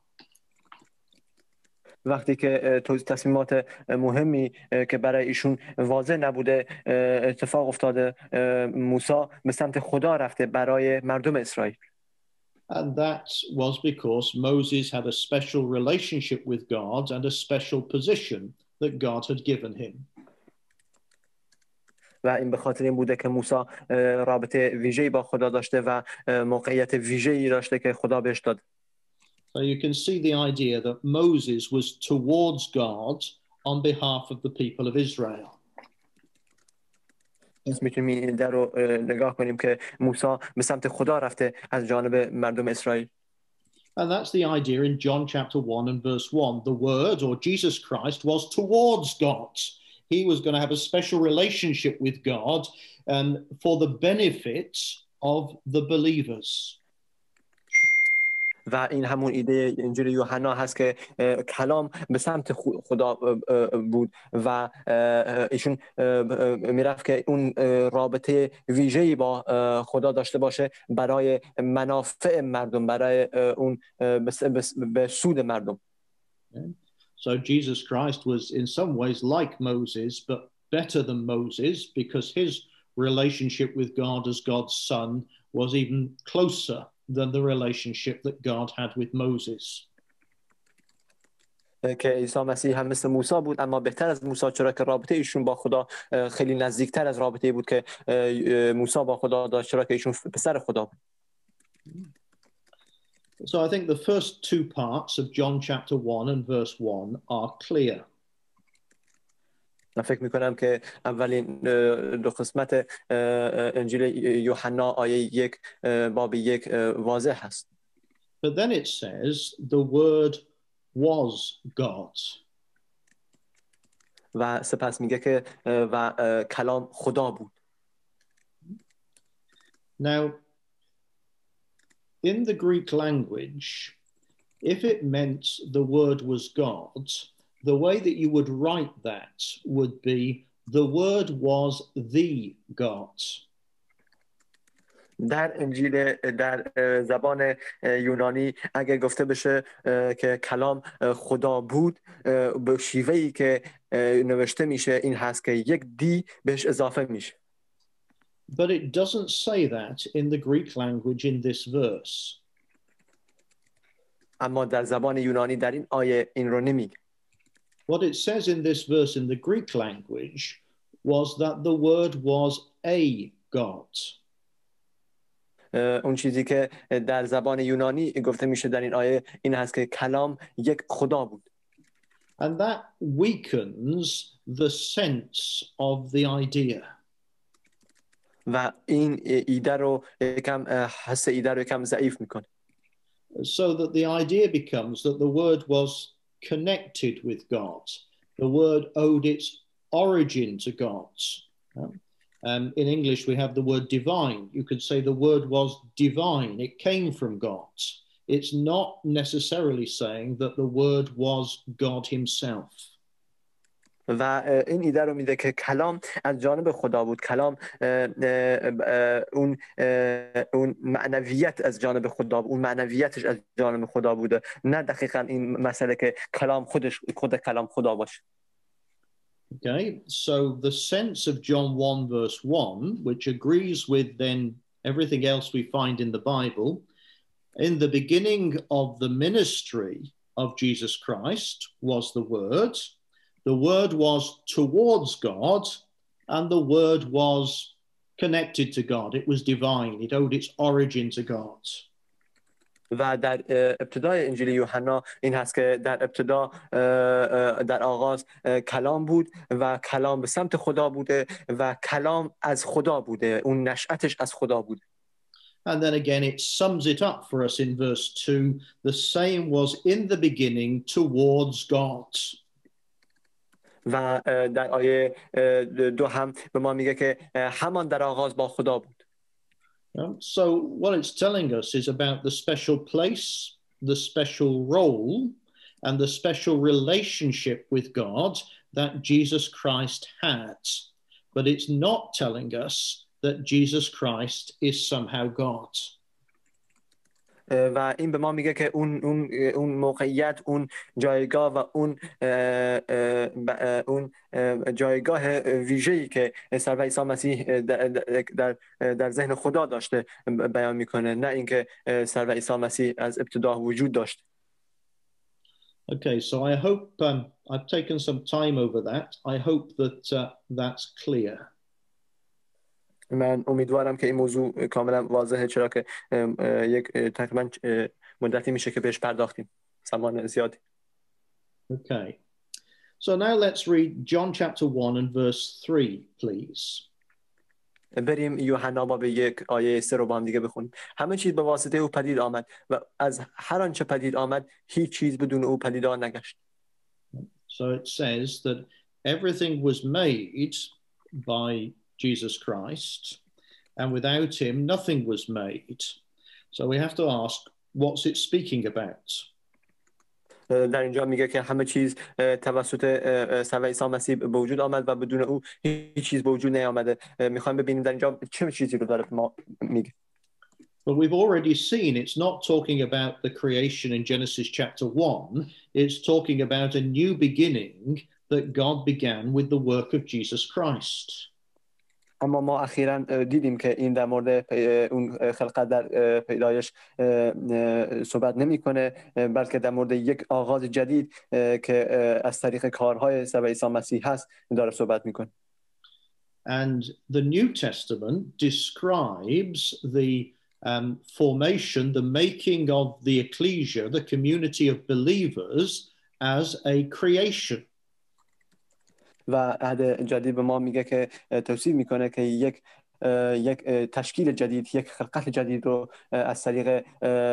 وقتی که تصمیمات مهمی که برای ایشون واضح نبوده اتفاق افتاده موسی به سمت خدا رفته برای مردم اسرائیل.
And that was because Moses had a special relationship with God and a special position that God had given him.
و این به خاطر این بوده که موسی رابطه ویژه‌ای با خدا داشته و موقعیت ویژه‌ای داشته که خدا بهش داد.
So you can see the idea that Moses was towards God on behalf of the people of Israel.
میتونیم این در رو نگاه کنیم که موسی به سمت خدا رفته از جانب مردم اسرائیل.
And that's the idea in John chapter 1 and verse 1. The Word, or Jesus Christ, was towards God. He was going to have a special relationship with God for the benefit of the believers.
و این همون ایده انجیل یوحنا هست که کلام به سمت خدا بود و ایشون میرفت که اون رابطه ویژه‌ای با خدا داشته باشه برای منافع مردم، برای اون به سود مردم.
So Jesus Christ was in some ways like Moses, but better than Moses because his relationship with God as God's son was even closer than the relationship that God had with Moses.
که عیسی مسیح هم مثل موسی بود اما بهتر از موسی، چرا که رابطه ایشون با خدا خیلی نزدیکتر از رابطه بود که موسی با خدا داشت، چرا که ایشون پسر خدا بود.
So I think the first two parts of John chapter 1 and verse 1 are clear.
من فکر میکنم که اولین دو قسمت انجیل یوحنا آیه 1 باب 1 واضح هست.
But then it says the word was God.
و سپس میگه که و کلام خدا بود.
Now, in the Greek language, if it meant the word was God, the way that you would write that would be the word was the God.
در زبان یونانی اگر گفته بشه که کلام خدا بود، به شیوهی که نوشته میشه این هست که یک دی بهش اضافه میشه.
But it doesn't say that in the Greek language in this verse.
اما در زبان یونانی در این آیه این رو نمیگه.
What it says in this verse in the Greek language was that the word was a God.
اون چیزی که در زبان یونانی گفته میشه در این آیه این هست که کلام یک خدا بود.
And that weakens the sense of the idea.
و این ایده رو یکم حس ایده رو یکم ضعیف میکنه.
So that the idea becomes that the word was connected with God. The word owed its origin to God. In English, we have the word divine. You could say the word was divine. It came from God. It's not necessarily saying that the word was God himself.
و این ایده رو میده که کلام از جانب خدا بود. کلام اون معنویت از جانب خدا بود. اون معنویتش از جانب خدا بوده، نه دقیقاً این مسئله که کلام خود کلام خدا باشه.
Okay, so the sense of John 1 verse 1, which agrees with then everything else we find in the Bible, in the beginning of the ministry of Jesus Christ was the Word. The Word was towards God, and the Word was connected to God. It was divine. It owed its origin to God.
و در ابتدای انجیل یوحنا این هست که در ابتدا در آغاز کلام بود و کلام به سمت خدا بوده و کلام از خدا بوده، اون نشأتش از خدا بوده.
And then again it sums it up for us in verse 2. The same was in the beginning towards God.
و در آیه 2 هم به ما میگه که همان در آغاز با خدا بود.
So what it's telling us is about the special place, the special role, and the special relationship with God that Jesus Christ had. But it's not telling us that Jesus Christ is somehow God.
و این به ما میگه که اون موقعیت، اون جایگاه و اون جایگاه ویژه‌ای که سر عیسی مسیح در ذهن خدا داشته بیان میکنه، نه اینکه سر عیسی مسیح از ابتدا وجود داشته.
Okay, so I hope I've taken some time over that. I hope that that's clear.
من امیدوارم که این موضوع کاملا واضحه، چرا که یک تقریبا مدتی میشه که بهش پرداختیم، زمان زیادی.
Okay. So now let's read John chapter 1 and verse 3, please.
بریم یوحنا باب 1 آیه 3 رو با هم دیگه بخونیم. همه چیز به واسطه او پدید آمد و از هر آنچه پدید آمد هیچ چیز بدون او پدیدار نگشت.
So it says that everything was made by Jesus Christ, and without him nothing was made. So we have to ask, what's it speaking about?
در اینجا میگه که همه چیز توسط سر عیسی مسیح به وجود آمد و بدون او هیچ چیز به وجود نیامده. میخوایم ببینیم در اینجا چه چیزی رو داره ما میگه.
But we've already seen it's not talking about the creation in Genesis chapter 1. It's talking about a new beginning that God began with the work of Jesus Christ.
اما ما اخیرا دیدیم که این در مورد اون خلقت در پیدایش صحبت نمیکنه، بلکه در مورد یک آغاز جدید که از طریق کارهای عیسی مسیح هست داره صحبت میکنه.
And the New Testament describes the formation, the making of the ecclesia, the community of believers, as a creation.
و عهد جدید به ما میگه که توصیف میکنه که یک تشکیل جدید، یک خلقت جدید رو از طریق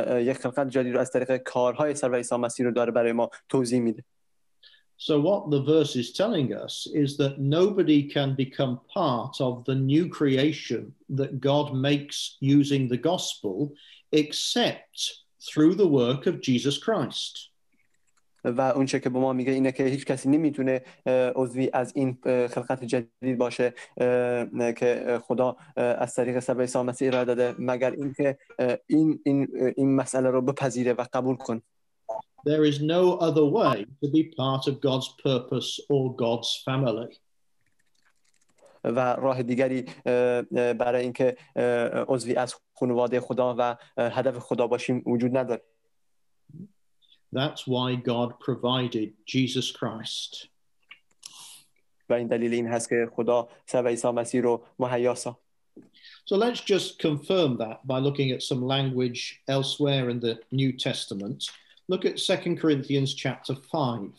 کارهای سر و عیسی مسیح رو داره برای ما توضیح میده.
So what the verse is telling us is that nobody can become part of the new creation that God makes using the gospel except through the work of Jesus Christ.
و اون چه که به ما میگه اینه که هیچ کسی نمیتونه عضوی از این خلقت جدید باشه که خدا از طریق سر عیسی مسیح ارائه داده، مگر اینکه این مسئله رو بپذیره و قبول کنه.
There is no other way to be part of God's purpose or God's family.
و راه دیگری برای اینکه عضوی از خانواده خدا و هدف خدا باشیم وجود نداره.
That's why God provided Jesus Christ.
و این دلیل این هست که خدا سر عیسی مسیح رو مهیا ساخت.
So let's just confirm that by looking at some language elsewhere in the New Testament. Look at 2 Corinthians chapter 5.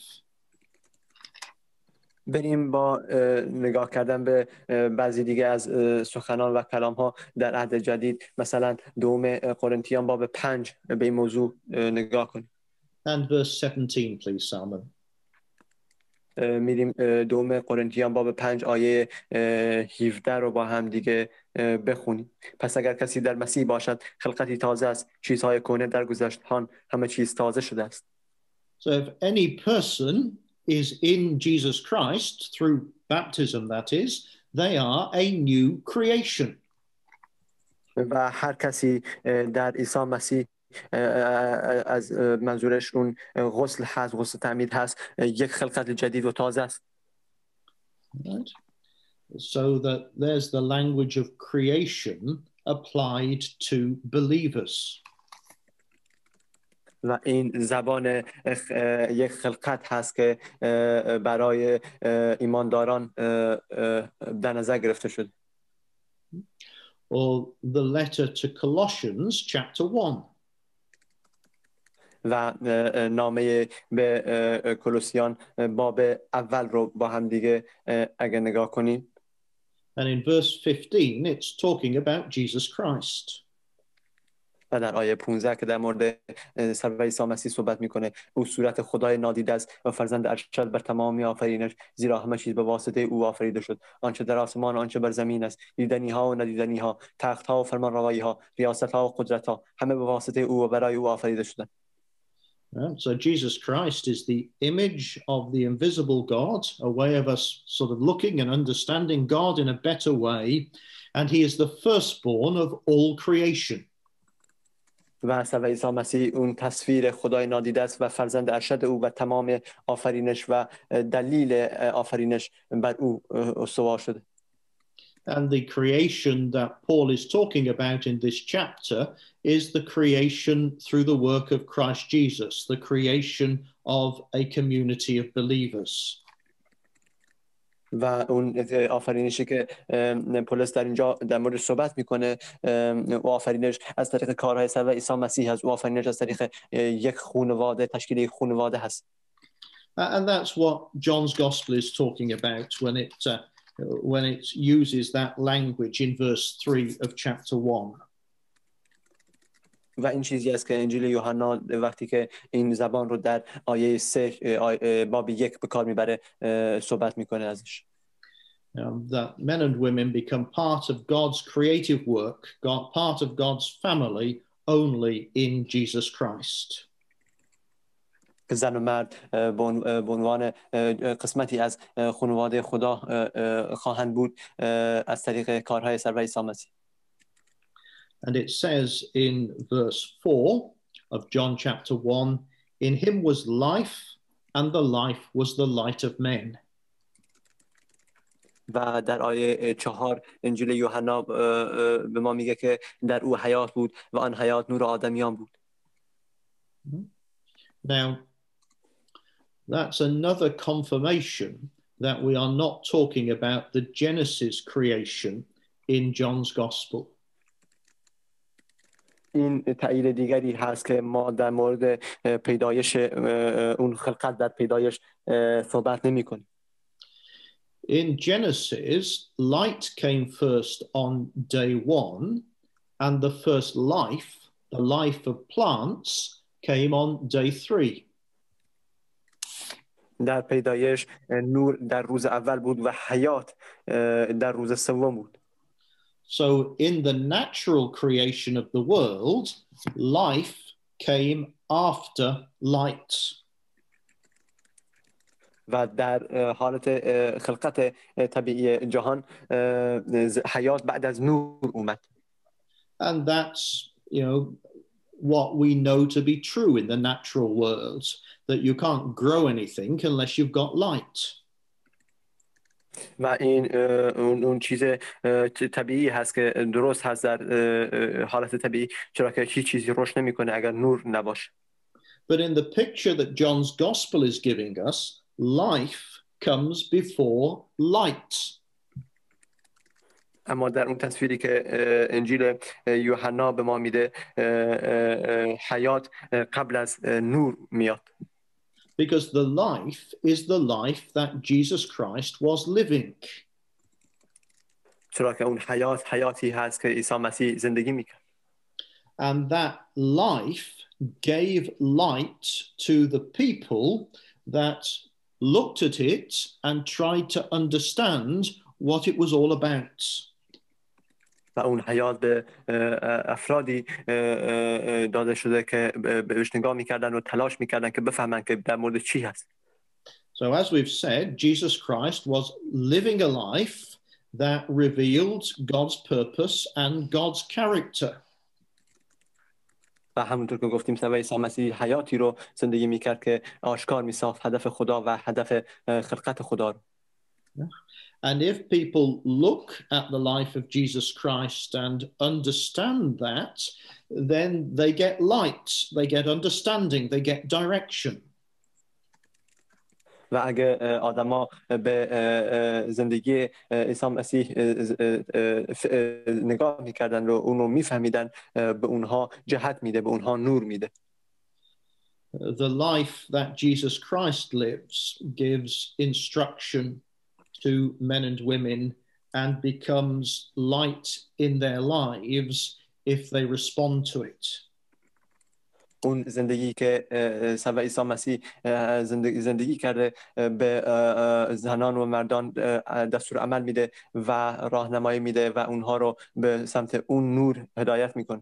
بریم با نگاه کردن به بعضی دیگه از سخنان و کلام ها در عهد جدید، مثلا دوم قرنتیان باب 5 به این موضوع نگاه کنیم.
And verse 17, please, Salman.
میریم دوم قرنتیان باب 5 آیه 17 رو با هم دیگه بخونیم. پس اگر کسی در مسیح باشد خلقتی تازه است، چیزهای کهنه درگذشتند، همه چیز تازه شده است.
So if any person is in Jesus Christ through baptism, that is, they are a new creation.
و هر کسی در عیسی مسیح از منظورش اون غسل هست، غسل تعمید هست، یک خلقت جدید و تازه است.
Right? So that there's the language of creation applied to believers.
و این زبان یک خلقت هست که برای ایمانداران در نظر گرفته شد.
Or the letter to Colossians chapter 1.
و نامه به کولوسیان باب اول رو با هم دیگه اگر نگاه کنیم.
And in verse 15 it's talking about Jesus Christ.
و در آیه 15 که در مورد سر و عیسی مسیح صحبت میکنه، او صورت خدای نادیده است و فرزند ارشد بر تمامی آفرینش، زیرا همه چیز به واسطه او آفریده شد، آنچه در آسمان و آنچه بر زمین است، دیدنی ها و ندیدنی ها، تخت ها و فرمانروایی ها، ریاست ها و قدرت ها، همه به واسطه او و برای او آفریده شدند.
So Jesus Christ is the image of the invisible God, a way of us sort of looking and understanding God in a better way, and he is the firstborn of all creation.
و سر عیسی مسیح اون تصویر خدای نادیده است و فرزند ارشد او و تمام آفرینش و دلیل آفرینش بر او استوار شده.
And the creation that Paul is talking about in this chapter is the creation through the work of Christ Jesus, the creation of a community of believers.
و اون آفرینشی که پولس در اینجا در مورد صحبت میکنه، و آفرینش از طریق کارهای سر و عیسی مسیح هست، و آفرینش از طریق یک خانواده، تشکیل یک خانواده هست.
And that's what John's Gospel is talking about when it uses that language in verse 3 of chapter 1.
و این چیزی است که انجیل یوحنا وقتی که این زبان رو در آیه 3 باب 1 به کار میبره صحبت میکنه ازش.
That men and women become part of God's creative work, part of God's family only in Jesus Christ.
که زن و مرد به عنوان قسمتی از خانواده خدا خواهند بود از طریق کارهای سر و عیسی مسیح.
And it says in verse 4 of John chapter 1, in him was life, and the life was the light of men.
و در آیه 4 انجیل یوحنا به ما میگه که در او حیات بود و آن حیات نور آدمیان بود.
Now, that's another confirmation that we are not talking about the Genesis creation in John's Gospel.
این تأیید دیگری هست که ما در مورد پیدایش اون خلقت در پیدایش صحبت نمی کنیم.
In Genesis, light came first on day one, and the first life, the life of plants, came on day three.
در پیدایش نور در روز اول بود و حیات در روز سوم بود.
So in the natural creation of the world, life came after light.
و در حالت خلقت طبیعی جهان حیات بعد از نور اومد.
And that's, what we know to be true in the natural world, that you can't grow anything unless you've got light.
و این اون چیز طبیعی هست که درست هست در حالت طبیعی، چرا که هیچ چیزی رشد نمیکنه اگر نور نباشه.
But in the picture that John's Gospel is giving us, life comes before light.
اما در اون تصویری که انجیل یوحنا به ما میده، حیات قبل از نور میاد.
Because the life is the life that Jesus Christ was living.
چرا که اون حیاتی هست که عیسی مسیح زندگی میکرد.
And that life gave light to the people that looked at it and tried to understand what it was all about.
و اون حیات به افرادی داده شده که بهش نگاه میکردن و تلاش میکردن که بفهمن که در مورد چی هست.
So as we've said, Jesus Christ was living a life that revealed God's purpose and God's character.
و همونطور که گفتیم عیسی مسیح حیاتی رو زندگی میکرد که آشکار میساخت هدف خدا و هدف خلقت خدا رو.
And if people look at the life of Jesus Christ and understand that, then they get light, they get understanding, they get direction.
و اگه آدما به زندگی عیسی مسیح نگاه میکردن و اونو میفهمیدن، به اونها جهت میده، به اونها نور میده.
The life that Jesus Christ lives gives instruction to men and women and becomes light in their lives if they respond to it.
اون زندگی که عیسی مسیح زندگی کرده به زنان و مردان دستور عمل میده و راهنمایی میده و اونها رو به سمت اون نور هدایت میکنه.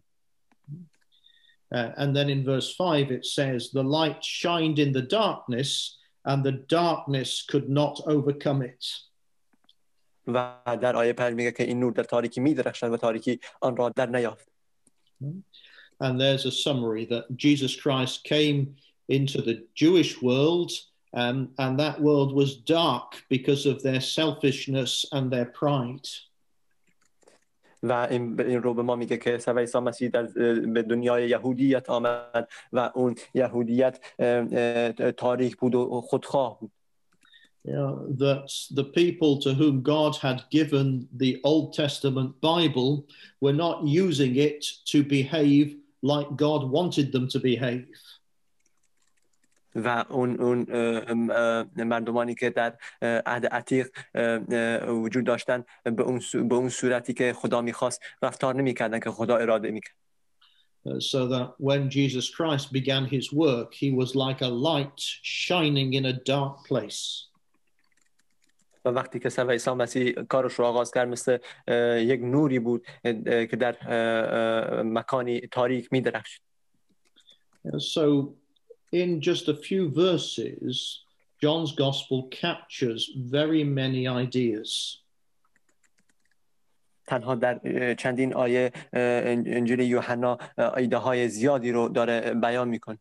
And then in verse 5 it says, the light shined in the darkness and the darkness could not overcome it.
و در آیه 5 میگه که این نور در تاریکی میدرخشد و تاریکی آن را در نیافت.
And there's a summary that Jesus Christ came into the Jewish world, and that world was dark because of their selfishness and their pride.
و این رو به ما میگه که عیسی مسیح به دنیای یهودیت آمد و اون یهودیت تاریک بود و خودخواه بود.
That the people to whom God had given the Old Testament Bible were not using it to behave like God wanted them to behave.
و اون مردمانی که در عهد عتیق وجود داشتن به اون صورتی که خدا میخواست رفتار نمیکردن که خدا اراده میکرد.
So that when Jesus Christ began his work, he was like a light shining in a dark place.
و وقتی که عیسی مسیح کارش رو آغاز کرد مثل یک نوری بود که در مکانی تاریک می‌درخشید.
So in just a few verses, John's Gospel captures very many ideas.
تنها در چندین آیه انجیل یوحنا ایده های زیادی رو داره بیان میکنه.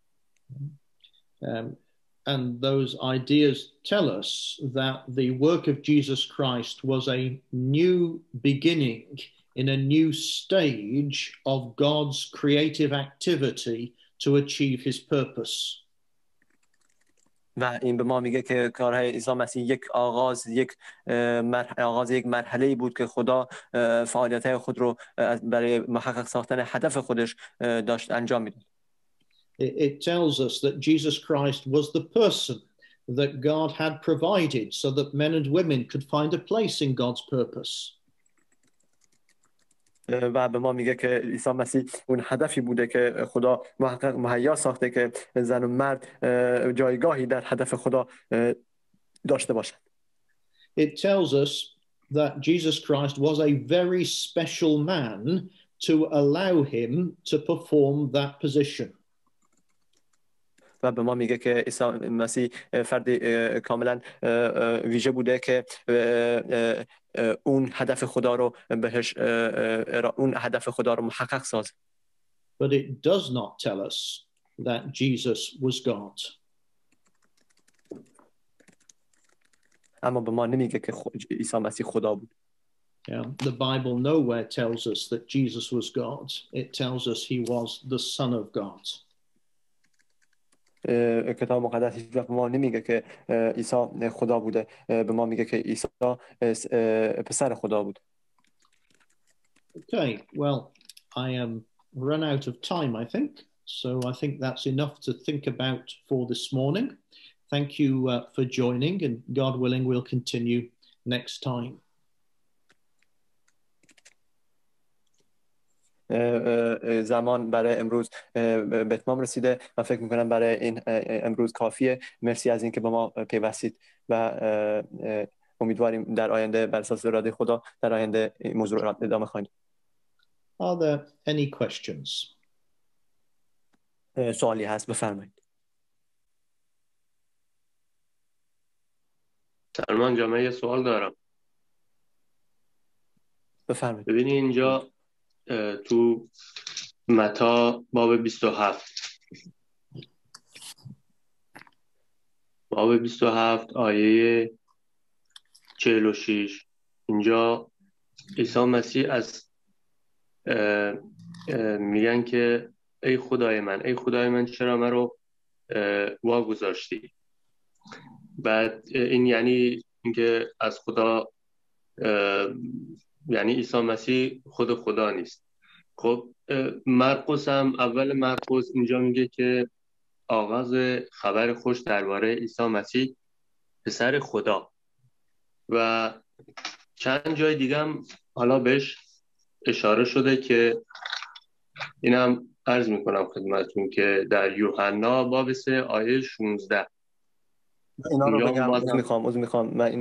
And those ideas tell us that the work of Jesus Christ was a new beginning in a new stage of God's creative activity to achieve his purpose.
و این به ما میگه که کارهای عیسی مسیح یک مرحله بود که خدا فعالیت‌های خود رو برای محقق ساختن هدف خودش داشت انجام میداد.
It tells us that Jesus Christ was the person that God had provided so that men and women could find a place in God's purpose.
و به ما میگه که عیسی مسیح اون هدفی بوده که خدا مهیا ساخته که زن و مرد جایگاهی در هدف خدا داشته باشند.
It tells us that Jesus Christ was a very special man to allow him to perform that position.
و به ما میگه که عیسی مسیح فرد کاملا ویژه بوده که اون هدف خدا رو بهش اون هدف خدا رو محقق سازه.
But it does not tell us that Jesus was God.
اما به ما نمیگه که عیسی مسیح خدا بود.
Yeah, the Bible nowhere tells us that Jesus was God. It tells us he was the Son of God.
کتاب مقدس هیچ وقت به ما نمیگه که عیسی خدا بوده، به ما میگه که عیسی پسر خدا بود.
Okay, well, I am run out of time, I think. So I think that's enough to think about for this morning. Thank you for joining, and God willing, we'll continue next time.
زمان برای امروز به اتمام رسیده و فکر میکنم برای این امروز کافیه. مرسی از اینکه با ما پیوستید و امیدواریم در آینده بر اساس اراده خدا در آینده این موضوع را ادامه خواهیم.
Are there any questions?
سوالی هست بفرمایید.
سلمان جان، من یه سوال دارم.
بفرمایید.
ببینی اینجا تو متی باب 27 آیه 46 اینجا عیسی مسیح از میگن که ای خدای من چرا من رو واگذاشتی. بعد این یعنی اینکه از خدا یعنی عیسی مسیح خود خدا نیست. خب مرقس هم اول مرقس اینجا میگه که آغاز خبر خوش درباره عیسی مسیح پسر خدا و چند جای دیگه هم حالا بهش اشاره شده که اینم عرض میکنم خدمتتون که در یوحنا باب 3 آیه 16
اینا رو بگم میخوام من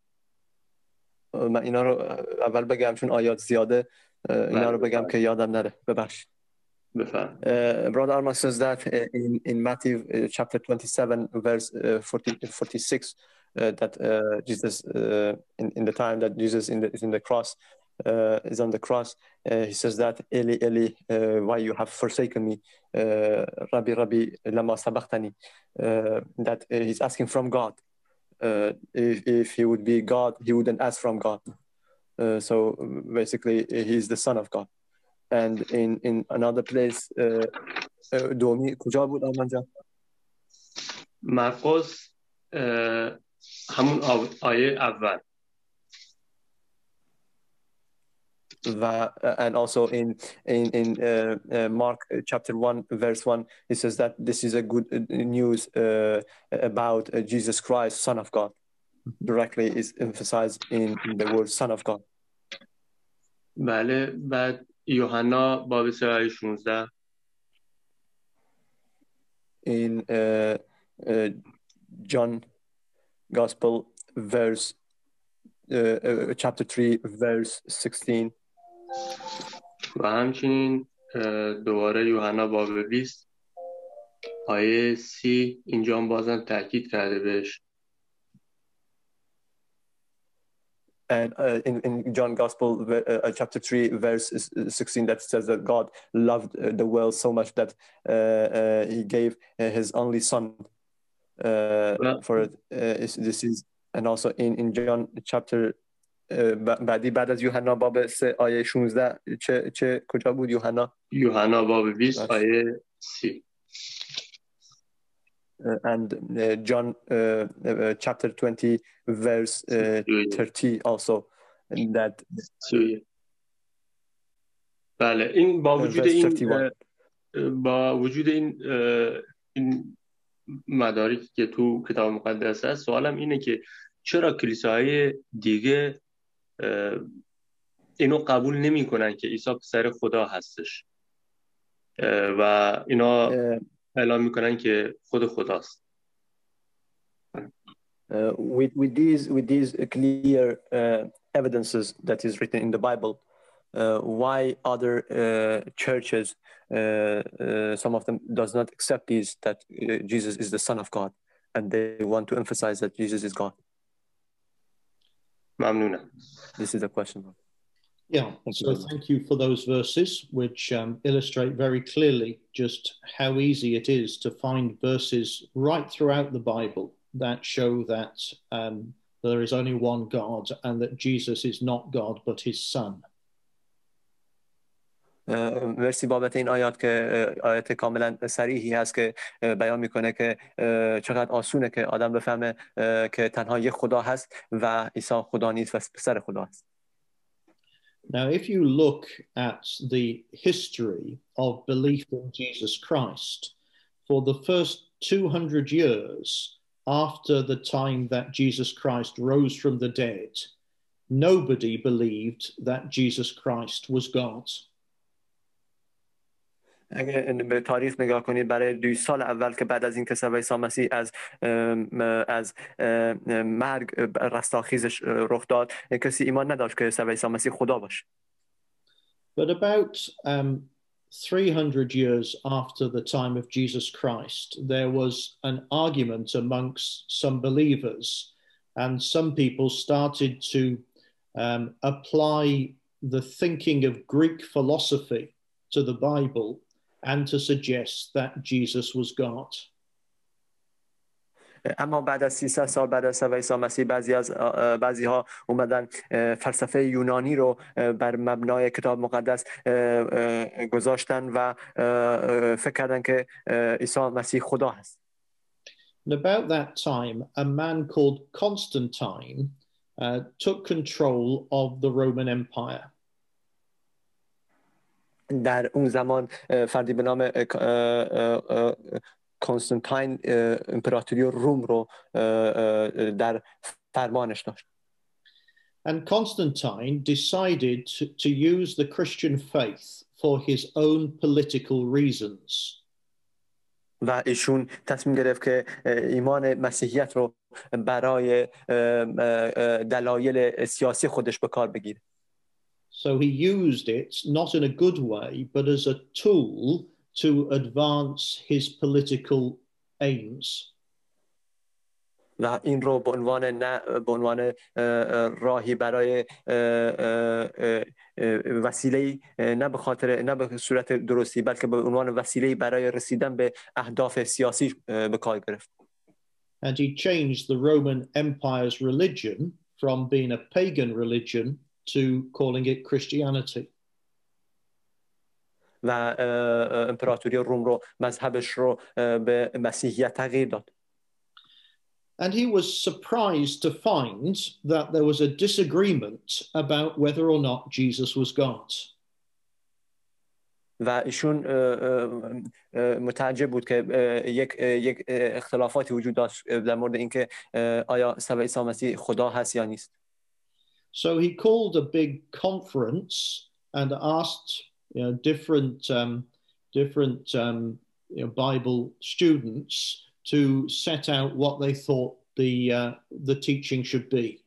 اینا رو اول بگم چون آیات زیاده اینا رو بگم که یادم نره. ببخشید. Brother Arman says that in Matthew chapter 27 verse 46 that Jesus in the time that Jesus is in the cross is on the cross, he says that Eli Eli why you have forsaken me, Rabbi Rabbi lama sabachthani, that he's asking from God. If he would be God, he wouldn't ask from God. So basically he's the son of God. And in another place دومی کجا بود آرمان جان؟
مرقس همون آیه اول.
And also in Mark chapter 1 verse 1 he says that this is a good news about Jesus Christ, Son of God. Directly is emphasized in the word Son of God.
بله. بعد یوحنا باب 3 آیه 16
in John Gospel verse chapter 3 verse 16
و همچنین دوباره یوحنا باب 20 آیه 30 اینجا هم بازم تاکید کرده بهش.
And in John Gospel, chapter 3, verse 16, that says that God loved the world so much that he gave his only son for it. This is, and also in John chapter بعد از یوحنا باب 3 آیه 16 چه کجا بود یوحنا؟
یوحنا باب 20 آیه 30.
And John chapter 20 verse 30 also that
بله این با وجود این مدارکی که تو کتاب مقدس هست، سوالم اینه که چرا کلیساهای دیگه اینو قبول نمی کنن که عیسی پسر خدا هستش و اینا اعلام میکنن که خود خداست.
With these clear evidences that is written in the Bible, why other churches, some of them does not accept these, that Jesus is the Son of God, and they want to emphasize that Jesus is God?
ممنونم.
This is the question.
Yeah, so thank you for those verses, which illustrate very clearly just how easy it is to find verses right throughout the Bible that show that there is only one God and that Jesus is not God but his Son.
مرسی بابت این آیات که آیات کاملا صریحی هست که بیان میکنه که چقدر آسونه که آدم بفهمه که تنها یک خدا هست و عیسی خدا نیست و پسر خدا است.
Now, if you look at the history of belief in Jesus Christ, for the first 200 years after the time that Jesus Christ rose from the dead, nobody believed that Jesus Christ was God.
اگه به تاریخ نگاه کنید برای 2 سال اول که بعد از این که عیسی مسیح از مرگ رستاخیزش رخ داد، کسی ایمان نداشت که عیسی مسیح خدا باشه.
But about 300 years after the time of Jesus Christ, there was an argument amongst some believers, and some people started to apply the thinking of Greek philosophy to the Bible and to suggest that Jesus was God.
اما بعد از 300 سال بعد از عیسی مسیح بعضی ها اومدن فلسفه یونانی رو بر مبنای کتاب مقدس گذاشتن و فکر کردن که عیسی مسیح خدا هست.
And about that time, a man called Constantine took control of the Roman Empire.
در اون زمان فردی به نام کنستانتین امپراتوری روم رو در فرمانش داشت.
And Constantine decided to use the Christian faith for his own political reasons.
و ایشون تصمیم گرفت که ایمان مسیحیت رو برای دلایل سیاسی خودش به کار بگیره.
So he used it not in a good way, but as a tool to advance his political aims.
و این رو به عنوان راهی برای وسیله نه به صورت درستی بلکه به عنوان وسیله برای رسیدن به اهداف سیاسی به کار گرفت.
And he changed the Roman Empire's religion from being a pagan religion to calling it Christianity.
و امپراتوری روم رو مذهبش رو به مسیحیت تغییر داد.
And he was surprised to find that there was a disagreement about whether or not Jesus was God.
و ایشون متعجب بود که یک اختلافاتی وجود داشت در مورد اینکه آیا عیسی مسیح خدا هست یا نیست.
So he called a big conference and asked different Bible students to set out what they thought the teaching should be.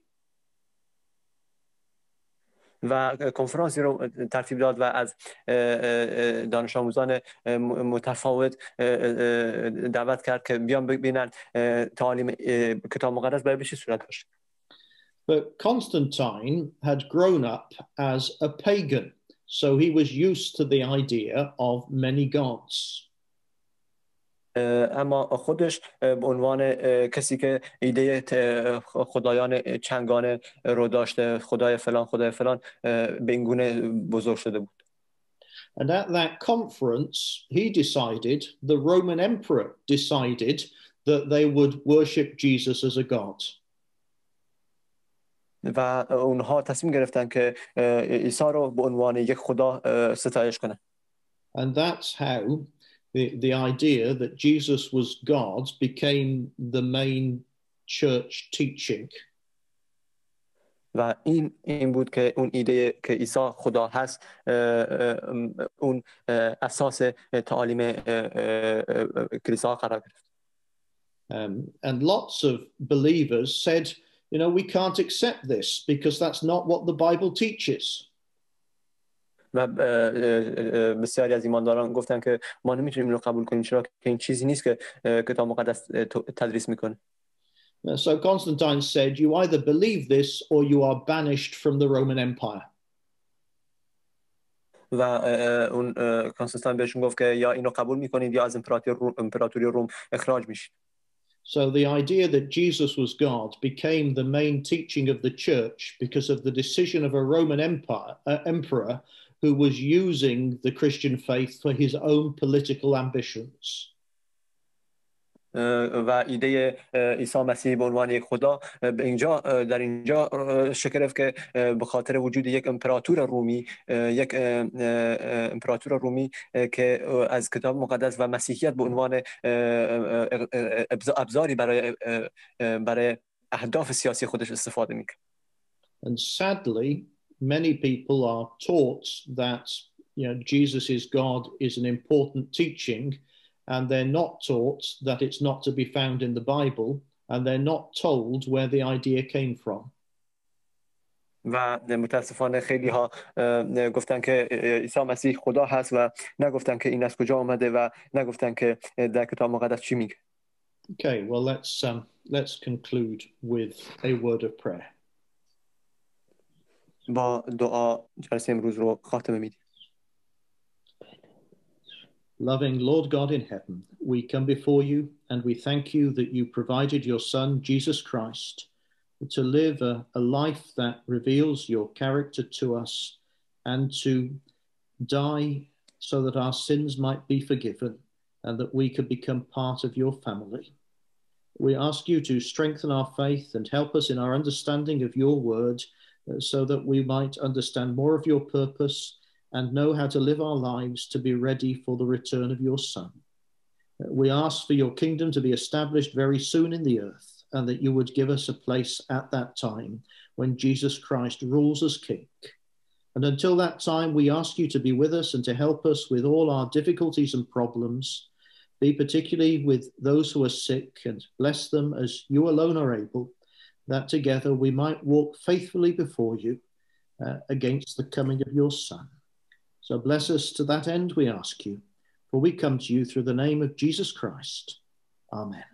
و کنفرانسی رو ترتیب داد و از دانش آموزان متفاوت دعوت کرد که بیان ببینن تعالیم کتاب مقدس باید به چه صورت باشه.
But Constantine had grown up as a pagan, so he was used to the idea of many gods.
اما خودش به عنوان کسی که ایده خدایان چنگانه رو داشته، خدای فلان به این گونه بزرگ شده بود.
And at that conference, he decided, the Roman emperor decided, that they would worship Jesus as a god.
و اونها تصمیم گرفتن که عیسی رو به عنوان یک خدا ستایش کنن.
And that's how the idea that Jesus was God became the main church teaching.
و این بود که اون ایده که عیسی خدا هست اون اساس تعالیم کلیسا قرار گرفت.
And lots of believers said, you know, we can't accept this because that's not what the Bible teaches.
و بسیاری از ایمانداران گفتن که ما نمیتونیم اینو قبول کنیم چرا که این چیزی نیست که کتاب مقدس تدریس میکنه.
So Constantine said, you either believe this or you are banished from the Roman Empire.
و اون کانستانتین بهشون گفت که یا اینو قبول میکنید یا از امپراتوری روم اخراج میشید.
So the idea that Jesus was God became the main teaching of the church because of the decision of a Roman emperor who was using the Christian faith for his own political ambitions.
و ایده عیسی مسیح به عنوان یک خدا در اینجا شکل گرفت که به خاطر وجود یک امپراتور رومی که از کتاب مقدس و مسیحیت به عنوان ابزاری برای اهداف سیاسی خودش استفاده میکنه.
And sadly, many people are taught that, you know, Jesus is God is an important teaching, and they're not taught that it's not to be found in the Bible, and they're not told where the idea came from.
و متاسفانه خیلی ها گفتن که عیسی مسیح خدا هست و نگفتن که این از کجا آمده و نگفتن که در کتاب مقدس چی میگه.
Okay, well let's conclude with a word of prayer.
با دعا جلسه امروز رو خاتمه میدیم.
Loving Lord God in heaven, we come before you and we thank you that you provided your Son, Jesus Christ, to live a life that reveals your character to us and to die so that our sins might be forgiven and that we could become part of your family. We ask you to strengthen our faith and help us in our understanding of your word so that we might understand more of your purpose and know how to live our lives to be ready for the return of your Son. We ask for your kingdom to be established very soon in the earth, and that you would give us a place at that time when Jesus Christ rules as King. And until that time, we ask you to be with us and to help us with all our difficulties and problems, be particularly with those who are sick, and bless them as you alone are able, that together we might walk faithfully before you against the coming of your Son. So bless us to that end, we ask you, for we come to you through the name of Jesus Christ. Amen.